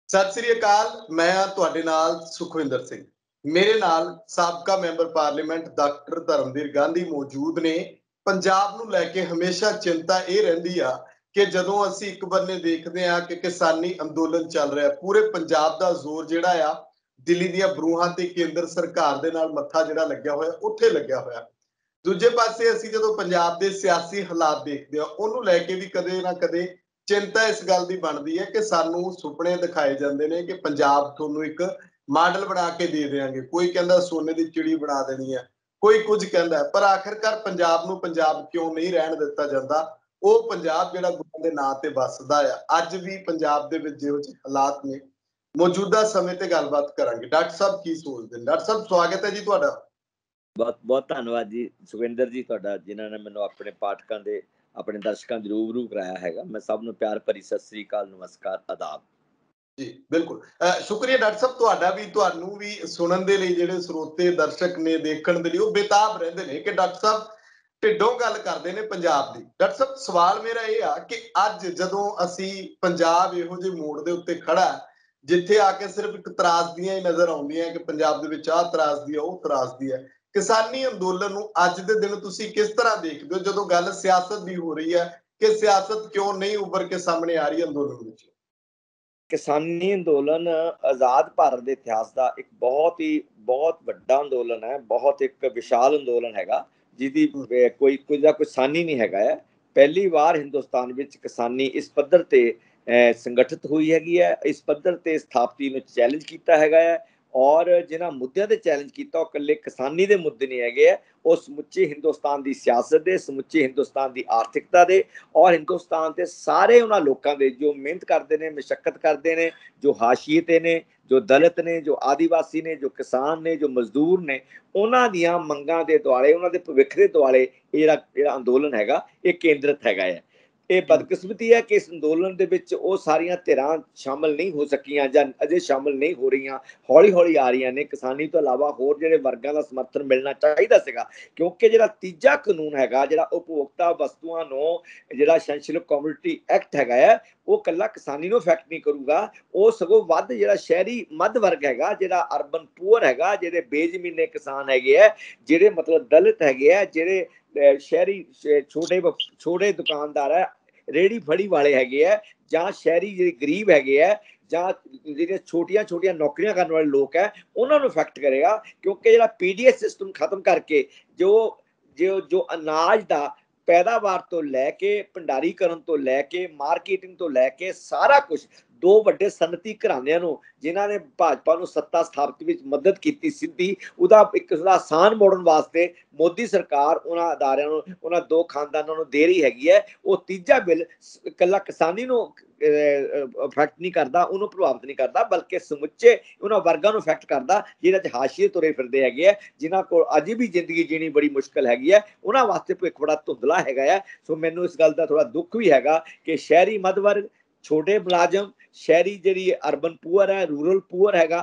सत श्री अकाल। मैं हाँ तुहाडे नाल सुखविंदर सिंह। मेरे नाल साबका member parliament doctor Dharamvir Gandhi मौजूद ने। पंजाब नूं लैके हमेशा चिंता ये रहिंदी आ कि जदों असीं एक बन्ने देखदे आ कि किसानी अंदोलन चल रहा, पूरे पंजाब दा जोर जिहड़ा आ दिल्ली दीआं बरूहां ते केंद्र सरकार दे नाल मत्था जिहड़ा लग्या होया उत्थे लग्या होया। दूजे पासे असीं जदों पंजाब दे सियासी हालात देखदे आ ਉਹਨੂੰ ਲੈ ਕੇ ਵੀ ਕਦੇ ਨਾ ਕਦੇ चिंता इस गल की बनती है कि सानू सुपने दिखाए जाते हैं कि पंजाब थोनू एक मॉडल बना के दे देंगे। कोई कहता सोने की चिड़ी बना देनी है, कोई कुछ कहता है, पर आखिरकार पंजाब नू पंजाब क्यों नहीं रहन दिता जाता। वो पंजाब जिहड़ा गुरुआं दे नां ते वसदा है। अज भी पंजाब दे विच जिहो जिहे हालात ने, मौजूदा समय ते गलबात करांगे। डॉक्टर साहब की सोचते हैं? डॉक्टर साहब स्वागत है जी तुहाडा। बहुत बहुत धन्यवाद जी सुखविंदर जी तुहाडा, जिन्होंने मैनू अपने पाठकों के अपने दर्शकों के रूबरू कराया है। मैं सब नूं प्यार भरी सत श्री अकाल, नमस्कार, आदाब जी बिल्कुल। शुक्रिया डॉक्टर साहब तुहाडा भी, तुहानू भी सुनन दे लई जिहड़े श्रोते दर्शक ने देखण दे लई वो बेताब रहिंदे ने कि डॉक्टर साहब ढिड्डों गल करदे ने पंजाब दी। डॉक्टर साहब सवाल मेरा ये आ कि अज जदों असीं पंजाब इहो ਜਿਹੇ मोड़ दे उत्ते खड़ा जिथे आके सिर्फ एक त्रासदियां ही नजर आउंदियां कि पंजाब दे विच आह त्रासदी है, ਉਹ त्रासदी है। किसानी अंदोलन नूं अज दे दिन तुसीं किस तरह देखदे हो जदों गल सियासत दी हो रही है कि सियासत क्यों नहीं उभर के सामने आ रही अंदोलन विच? किसानी अंदोलन आजाद भारत के इतिहास का एक बहुत वड्डा अंदोलन है, बहुत एक विशाल अंदोलन हैगा जिहदी कोई सानी नहीं हैगा है। पहली बार हिंदुस्तान विच किसानी इस पद्धर ते संगठित हुई हैगी है, इस पद्धर ते स्थापति नूं चैलेंज कीता हैगा है। और जिन्हां मुद्दिआं ते चैलेंज कीता वो कल्ले किसानी दे मुद्दे नहीं हैगे है, वो समुचे हिंदुस्तान की सियासत दे, समुचे हिंदुस्तान की आर्थिकता दे और हिंदुस्तान के सारे उन्होंने लोगों के जो मेहनत करते हैं, मशक्कत करते हैं, जो हाशिए ते ने, जो दलित ने, जो आदिवासी ने, जो किसान ने, जो मजदूर ने, उन्होंने दियां मंगां दे दुआले, उन्होंने भविख दे दुआले जिहड़ा अंदोलन हैगा ये केंद्रित हैगा है। ये बदकिस्मती है कि इस अंदोलन दे विच वो सारियां धिरां शामिल नहीं हो सकियां जां अजे शामिल नहीं हो रही, हौली हौली आ रही ने। किसानी तो इलावा होर जिहड़े वर्गां दा समर्थन मिलना चाहिदा सीगा, क्योंकि जिहड़ा तीजा कानून हैगा, जिहड़ा उपभोक्ता वस्तुआं नूं जिहड़ा एसेंशियल कमोडिटी एक्ट हैगा है, वो कल्ला किसानी नूं इफैक्ट नहीं करूगा। वो सगों वध जिहड़ा शहरी मध वर्ग हैगा, जिहड़ा अर्बन पुअर हैगा, जिहड़े बेजमीने किसान हैगे है, जिहड़े मतलब दलित हैगे है, जिहड़े शहरी छोटे दुकानदार है, रेहड़ी फड़ी वाले हैगे है, जां शहरी जिहड़े गरीब हैगे है, जां जिहड़े छोटियां छोटियां नौकरियां करने वाले लोग है, उन्होंने इफैक्ट करेगा। क्योंकि जिहड़ा पीडीएस सिस्टम खत्म करके जो जो जो अनाज का पैदावार तो लैके भंडारीकरण तो लैके मार्केटिंग तो लैके सारा कुछ दो वड्डे सनती घराणिਆਂ ਨੂੰ जिन्हां ने भाजपा ਨੂੰ सत्ता स्थापित ਵਿੱਚ मदद की सीधी, ਉਹਦਾ ਇੱਕ ਆਸਾਨ ਮੋੜਨ ਵਾਸਤੇ ਮੋਦੀ ਸਰਕਾਰ ਉਹਨਾਂ ਅਦਾਰਿਆਂ ਨੂੰ, ਉਹਨਾਂ ਦੋ ਖਾਨਦਾਨਾਂ ਨੂੰ ਦੇ ਰਹੀ ਹੈਗੀ ਹੈ। ਉਹ ਤੀਜਾ ਬਿੱਲ ਇਕੱਲਾ ਕਿਸਾਨੀ ਨੂੰ ਇਫੈਕਟ ਨਹੀਂ ਕਰਦਾ, ਉਹਨੂੰ ਪ੍ਰਭਾਵਿਤ ਨਹੀਂ ਕਰਦਾ, ਬਲਕਿ ਸਮੁੱਚੇ ਉਹਨਾਂ ਵਰਗਾਂ ਨੂੰ ਇਫੈਕਟ ਕਰਦਾ ਜਿਹਨਾਂ 'ਚ ਹਾਸ਼ੀਏ ਤੁਰੇ ਫਿਰਦੇ ਹੈਗੇ ਆ, ਜਿਨ੍ਹਾਂ ਕੋਲ ਅਜੇ ਵੀ ਜ਼ਿੰਦਗੀ ਜੀਣੀ ਬੜੀ ਮੁਸ਼ਕਲ ਹੈਗੀ ਹੈ। ਉਹਨਾਂ ਵਾਸਤੇ ਭਵਿੱਖ ਬੜਾ ਧੁੰਦਲਾ ਹੈਗਾ ਹੈ। ਸੋ ਮੈਨੂੰ ਇਸ ਗੱਲ ਦਾ ਥੋੜਾ ਦੁੱਖ ਵੀ ਹੈਗਾ ਕਿ ਸ਼ਹਿਰੀ ਮੱਧ ਵਰਗ, छोटे मुलाजम, शहरी जी अर्बन पुअर है, रूरल पुअर हैगा,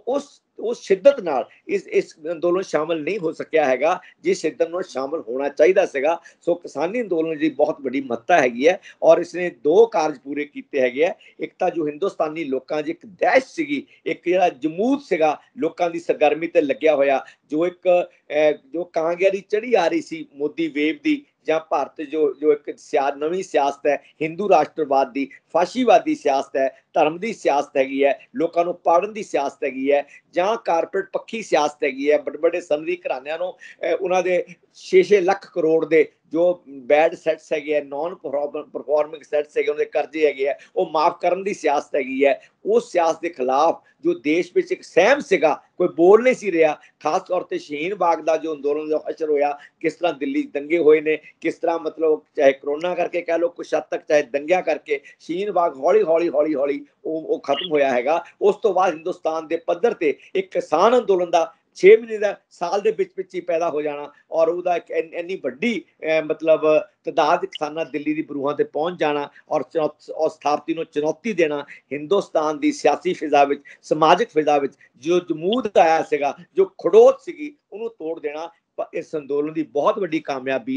उस शिद्दत नाल इस अंदोलन शामिल नहीं हो सकिया हैगा जिस शिद्दत नाल शामिल होना चाहिए सीगा। सो किसानी अंदोलन की बहुत बड़ी महत्ता हैगी है और इसने दो कार्य पूरे किए हैगे। एक तो जो हिंदुस्तानी लोगों की एक दहशत सीगी, एक जिहड़ा जमूद सीगा लोगों की सरगर्मी ते लग्या होया, जो एक जो कांगेरी चढ़ी आ रही सी मोदी वेव दी, ਜਾਂ ਭਾਰਤ ਜੋ ਇੱਕ ਨਵੀਂ ਸਿਆਸਤ ਹੈ, ਹਿੰਦੂ ਰਾਸ਼ਟਰਵਾਦ ਦੀ, ਫਾਸ਼ੀਵਾਦੀ ਸਿਆਸਤ ਹੈ, ਧਰਮ ਦੀ ਸਿਆਸਤ ਹੈਗੀ ਹੈ, ਲੋਕਾਂ ਨੂੰ ਪਾੜਨ ਦੀ ਸਿਆਸਤ ਹੈਗੀ ਹੈ, ਜਾਂ ਕਾਰਪੋਰੇਟ ਪੱਖੀ ਸਿਆਸਤ ਹੈਗੀ ਹੈ। ਵੱਡੇ ਵੱਡੇ ਸਨਅਤੀ ਘਰਾਣਿਆਂ ਨੂੰ ਉਹਨਾਂ ਦੇ 6-6 ਲੱਖ ਕਰੋੜ ਦੇ ਜੋ ਬੈਡ ਸੈਟਸ ਹੈਗੇ, ਨੌਨ ਪਰਫਾਰਮਿੰਗ ਸੈਟਸ ਹੈਗੇ, ਉਹਦੇ ਕਰਜ਼ੇ ਹੈਗੇ ਆ, ਉਹ ਮਾਫ ਕਰਨ ਦੀ ਸਿਆਸਤ ਹੈਗੀ ਹੈ। ਉਸ ਸਿਆਸਤ ਦੇ ਖਿਲਾਫ ਜੋ ਦੇਸ਼ ਵਿੱਚ ਇੱਕ ਸਹਿਮ ਸੀਗਾ, ਕੋਈ ਬੋਲ ਨਹੀਂ ਸੀ ਰਿਹਾ। ਖਾਸ ਤੌਰ ਤੇ ਸ਼ਹੀਨ ਬਾਗ ਦਾ ਜੋ ਅੰਦੋਲਨ ਦਾ ਹਸ਼ਰ ਹੋਇਆ, ਕਿਸ ਤਰ੍ਹਾਂ ਦਿੱਲੀ ਦੰਗੇ ਹੋਏ ਨੇ, ਕਿਸ ਤਰ੍ਹਾਂ ਮਤਲਬ ਚਾਹੇ ਕਰੋਨਾ ਕਰਕੇ ਕਹਿ ਲਓ, ਕੁਛ ਹੱਦ ਤੱਕ ਚਾਹੇ ਦੰਗਿਆਂ ਕਰਕੇ ਸ਼ਹੀਨ ਬਾਗ ਹੌਲੀ ਹੌਲੀ ਉਹ ਖਤਮ ਹੋਇਆ ਹੈਗਾ। ਉਸ ਤੋਂ ਬਾਅਦ ਹਿੰਦੁਸਤਾਨ ਦੇ ਪੱਧਰ ਤੇ ਇੱਕ ਕਿਸਾਨ ਅੰਦੋਲਨ ਦਾ 6 ਮਹੀਨੇ ਦਾ ਸਾਲ ਦੇ ਵਿੱਚ ਹੀ ਪੈਦਾ ਹੋ ਜਾਣਾ ਔਰ ਉਹਦਾ ਇੰਨੀ ਵੱਡੀ ਮਤਲਬ ਤਾਦਾਦ ਕਿਸਾਨਾਂ ਦਿੱਲੀ ਦੀ ਬਰੂਹਾਂ ਤੇ ਪਹੁੰਚ ਜਾਣਾ ਔਰ ਸਥਾਪਤੀ ਨੂੰ ਚੁਣੌਤੀ ਦੇਣਾ। ਹਿੰਦੁਸਤਾਨ ਦੀ ਸਿਆਸੀ ਫਿਜ਼ਾ ਵਿੱਚ, ਸਮਾਜਿਕ ਫਿਜ਼ਾ ਵਿੱਚ ਜੋ ਜਮੂਦ ਆਇਆ ਸੀਗਾ, ਜੋ ਖੜੋਤ ਸੀਗੀ, ਉਹਨੂੰ ਤੋੜ ਦੇਣਾ ਇਸ ਅੰਦੋਲਨ ਦੀ ਬਹੁਤ ਵੱਡੀ ਕਾਮਯਾਬੀ ਹੈ।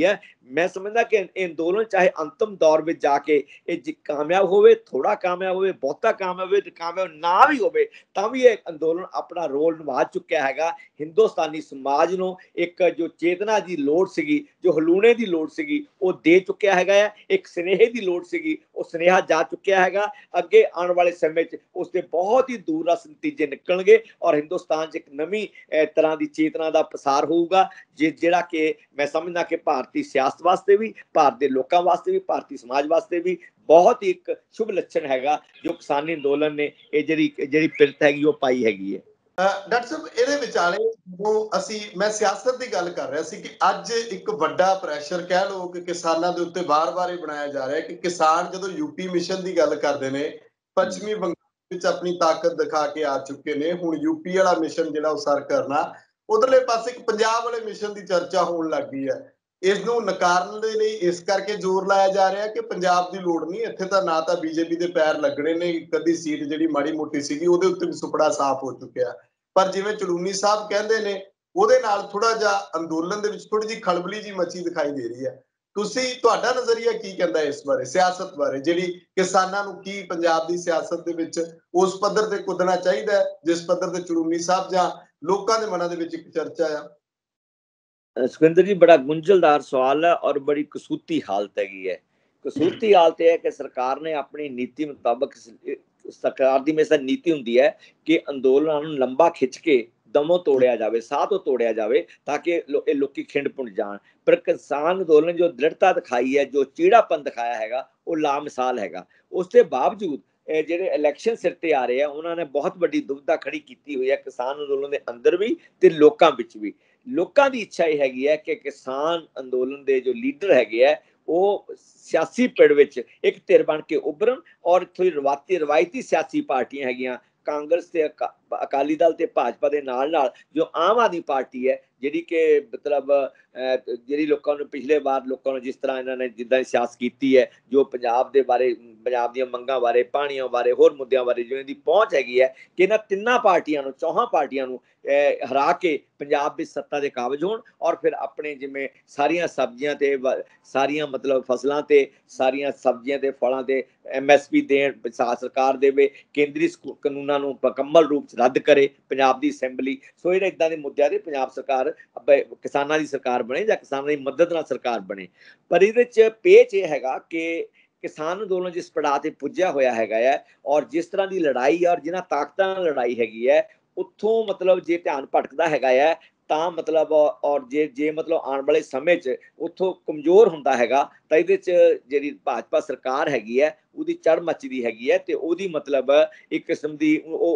मैं समझदा कि अंदोलन चाहे अंतिम दौर में जाके कामयाब होवे, थोड़ा कामयाब होवे, बहुता कामयाब होवे, कामयाब ना भी होवे, तां भी ये अंदोलन अपना रोल निभा चुक्या हैगा। हिंदुस्तानी समाज नूं एक जो चेतना दी लोड़ सीगी, जो हलूणे दी लोड़ सीगी, वो दे चुक्या हैगा है। एक स्नेहे दी लोड़ सीगी, वो स्नेहा जा चुक्या हैगा। अगे आने वाले समय च उसके बहुत ही दूरदर्श नतीजे निकलणगे और हिंदुस्तान च एक नवीं तरह की चेतना का पसार होगा, जिहड़ा कि मैं समझदा कि भारतीय सियासत वास्ते भी, भारत के लोगों वास्ते भी, भारतीय समाज वास्ते भी बहुत ही एक शुभ लक्षण हैगा जो किसानी अंदोलन ने ये ਜਿਹੜੀ ਪਿਰਤ ਹੈਗੀ ਉਹ ਪਾਈ ਹੈਗੀ ਹੈ। ਡਾਕਟਰ ਸਾਹਿਬ ਇਹਦੇ ਵਿਚਾਲੇ ਜਦੋਂ ਮੈਂ ਸਿਆਸਤ ਦੀ ਗੱਲ ਕਰ ਰਿਹਾ ਸੀ ਕਿ ਅੱਜ ਇੱਕ ਵੱਡਾ ਪ੍ਰੈਸ਼ਰ ਕਹਿ ਲਓ ਕਿ ਕਿਸਾਨਾਂ ਦੇ ਉੱਤੇ ਵਾਰ-ਵਾਰ ਇਹ ਬਣਾਇਆ ਜਾ ਰਿਹਾ ਕਿ ਕਿਸਾਨ ਜਦੋਂ ਯੂਪੀ ਮਿਸ਼ਨ ਦੀ ਗੱਲ ਕਰਦੇ ਨੇ, ਪੱਛਮੀ ਬੰਗਾਲ ਵਿੱਚ ਆਪਣੀ ਤਾਕਤ ਦਿਖਾ ਕੇ ਆ ਚੁੱਕੇ ਨੇ, ਹੁਣ ਯੂਪੀ ਵਾਲਾ ਮਿਸ਼ਨ ਜਿਹੜਾ ਉਹ ਸਰ ਕਰਨਾ, ਉਧਰਲੇ ਪਾਸੇ ਇੱਕ ਪੰਜਾਬ ਵਾਲੇ ਮਿਸ਼ਨ ਦੀ ਚਰਚਾ ਹੋਣ ਲੱਗ ਗਈ ਹੈ। ਇਸ ਨੂੰ ਨਕਾਰਨ ਦੇ ਲਈ ਇਸ ਕਰਕੇ ਜ਼ੋਰ ਲਾਇਆ ਜਾ ਰਿਹਾ ਕਿ ਪੰਜਾਬ ਦੀ ਲੋੜ ਨਹੀਂ, ਇੱਥੇ ਤਾਂ ਨਾ ਤਾਂ ਬੀਜੇਪੀ ਦੇ ਪੈਰ ਲੱਗਣੇ ਨੇ, ਇੱਕ ਅੱਧੀ ਸੀਟ ਜਿਹੜੀ ਮਾੜੀ ਮੋਟੀ ਸੀਗੀ ਉਹਦੇ ਉੱਤੇ ਵੀ ਸੁਪੜਾ ਸਾਫ਼ ਹੋ ਚੁੱਕਿਆ। ਪਰ ਜਿਵੇਂ ਚੜੂਨੀ ਸਾਹਿਬ ਕਹਿੰਦੇ ਨੇ, ਉਹਦੇ ਨਾਲ ਥੋੜਾ ਜਿਹਾ ਅੰਦੋਲਨ ਦੇ ਵਿੱਚ ਥੋੜੀ ਜਿਹੀ ਖਲਬਲੀ ਜੀ ਮਚੀ ਦਿਖਾਈ ਦੇ ਰਹੀ ਹੈ। ਤੁਹਾਡਾ ਨਜ਼ਰੀਆ ਕੀ ਕਹਿੰਦਾ ਇਸ ਬਾਰੇ, ਸਿਆਸਤ ਬਾਰੇ, ਜਿਹੜੀ ਕਿਸਾਨਾਂ ਨੂੰ ਕੀ ਪੰਜਾਬ ਦੀ ਸਿਆਸਤ ਦੇ ਵਿੱਚ ਉਸ ਪੱਧਰ ਤੇ ਕੁੱਦਣਾ ਚਾਹੀਦਾ ਜਿਸ ਪੱਧਰ ਤੇ ਚੜੂਨੀ ਸਾਹਿਬ ਜਾਂ ਲੋਕਾਂ ਦੇ ਮਨਾਂ ਦੇ ਵਿੱਚ ਇੱਕ ਚਰਚਾ ਆ? सुखविंदर जी, बड़ा गुंझलदार सवाल है और बड़ी कसूती हालत हैगी है। कसूती हालत है कि सरकार ने अपनी नीति मुताबक, सरकार की हमेशा नीति होंदी है कि अंदोलनां नूं लंबा खिंच के दमों तोड़िया जाए, साह तो तोड़िया जाए ताकि लोग खिंड पुंज जान। पर किसान अंदोलन जो दृढ़ता दिखाई है, जो चीड़ापन दिखाया हैगा, वो लामिसाल हैगा। उसके बावजूद ਜਿਹੜੇ ਇਲੈਕਸ਼ਨ ਸਿਰ ਤੇ ਆ ਰਹੇ ਆ, ਉਹਨਾਂ ਨੇ ਬਹੁਤ ਵੱਡੀ ਦੁਬਿਧਾ ਖੜੀ ਕੀਤੀ ਹੋਈ ਹੈ ਕਿਸਾਨ ਅੰਦੋਲਨ ਦੇ ਅੰਦਰ ਵੀ ਤੇ ਲੋਕਾਂ ਵਿੱਚ ਵੀ। ਲੋਕਾਂ ਦੀ ਇੱਛਾ ਇਹ ਹੈਗੀ ਹੈ ਕਿ ਕਿਸਾਨ ਅੰਦੋਲਨ ਦੇ ਜੋ ਲੀਡਰ ਹੈਗੇ ਆ ਉਹ ਸਿਆਸੀ ਪਿੜ ਵਿੱਚ ਇੱਕ ਧਿਰ ਬਣ ਕੇ ਉੱਭਰਨ ਔਰ ਥੋੜੀ ਰਵਾਇਤੀ ਸਿਆਸੀ ਪਾਰਟੀਆਂ ਹੈਗੀਆਂ, ਕਾਂਗਰਸ ਤੇ ਅਕਾਲੀ ਦਲ ਤੇ ਭਾਜਪਾ ਦੇ ਨਾਲ ਨਾਲ ਜੋ ਆਮ ਆਦਮੀ ਪਾਰਟੀ ਹੈ, ਜਿਹੜੀ ਕਿ ਮਤਲਬ ਜਿਹੜੀ ਲੋਕਾਂ ਨੂੰ ਪਿਛਲੇ ਵਾਰ ਲੋਕਾਂ ਨੂੰ ਜਿਸ ਤਰ੍ਹਾਂ ਇਹਨਾਂ ਨੇ ਜਿੱਦਾਂ ਸਿਆਸਤ ਕੀਤੀ ਹੈ, ਜੋ ਪੰਜਾਬ ਦੇ ਬਾਰੇ, ਪੰਜਾਬ ਦੀਆਂ ਮੰਗਾਂ ਬਾਰੇ, ਪਾਣੀਆਂ ਬਾਰੇ, ਹੋਰ ਮੁੱਦਿਆਂ ਬਾਰੇ ਜੋ ਇਹਦੀ ਪਹੁੰਚ ਹੈਗੀ ਹੈ ਕਿ ਇਹਨਾਂ ਤਿੰਨਾਂ ਪਾਰਟੀਆਂ ਨੂੰ, ਚੌਹਾਂ ਪਾਰਟੀਆਂ ਨੂੰ ਹਰਾ ਕੇ ਪੰਜਾਬ ਵਿੱਚ ਸੱਤਾ ਦੇ ਕਾਬਜ ਹੋਣ ਔਰ ਫਿਰ ਆਪਣੇ ਜਿਵੇਂ ਸਾਰੀਆਂ ਸਬਜ਼ੀਆਂ ਤੇ ਸਾਰੀਆਂ ਮਤਲਬ ਫਸਲਾਂ ਤੇ ਸਾਰੀਆਂ ਸਬਜ਼ੀਆਂ ਤੇ ਫਲਾਂ ਤੇ MSP ਦੇਣ, ਸਰਕਾਰ ਦੇਵੇ, ਕੇਂਦਰੀ ਕਾਨੂੰਨਾਂ ਨੂੰ ਮੁਕੰਮਲ ਰੂਪ ਚ ਰੱਦ ਕਰੇ ਪੰਜਾਬ ਦੀ ਅਸੈਂਬਲੀ। ਸੋ ਜਿਹੜੇ ਇਦਾਂ ਦੇ ਮੁੱਦਿਆਂ ਤੇ ਪੰਜਾਬ ਸਰਕਾਰ ਕਿਸਾਨਾਂ ਦੀ ਸਰਕਾਰ ਬਣੇ ਜਾਂ ਕਿਸਾਨਾਂ ਦੀ ਮਦਦ ਨਾਲ ਸਰਕਾਰ ਬਣੇ। ਪਰ ਇਹਦੇ ਚ ਪੇਚ ਇਹ ਹੈਗਾ ਕਿ ਕਿਸਾਨ ਅੰਦੋਲਨ ਜਿਸ ਪੜਾਅ ਤੇ ਪੁੱਜਿਆ ਹੋਇਆ ਹੈਗਾ ਹੈ ਔਰ ਜਿਸ ਤਰ੍ਹਾਂ ਦੀ ਲੜਾਈ ਔਰ ਜਿਨ੍ਹਾਂ ਤਾਕਤਾਂ ਨਾਲ ਲੜਾਈ ਹੈਗੀ ਹੈ, ਉੱਥੋਂ ਮਤਲਬ ਜੇ ਧਿਆਨ ਭਟਕਦਾ ਹੈਗਾ ਹੈ ਤਾਂ ਮਤਲਬ ਔਰ ਜੇ ਮਤਲਬ ਆਉਣ ਵਾਲੇ ਸਮੇਂ 'ਚ ਉੱਥੋਂ ਕਮਜ਼ੋਰ ਹੁੰਦਾ ਹੈਗਾ ਤਾਂ ਇਹਦੇ 'ਚ ਜਿਹੜੀ ਭਾਜਪਾ ਸਰਕਾਰ ਹੈਗੀ ਹੈ ਉਹਦੀ ਚੜ੍ਹ ਮੱਚਦੀ ਹੈਗੀ ਹੈ ਤੇ ਉਹਦੀ ਮਤਲਬ ਇੱਕ ਕਿਸਮ ਦੀ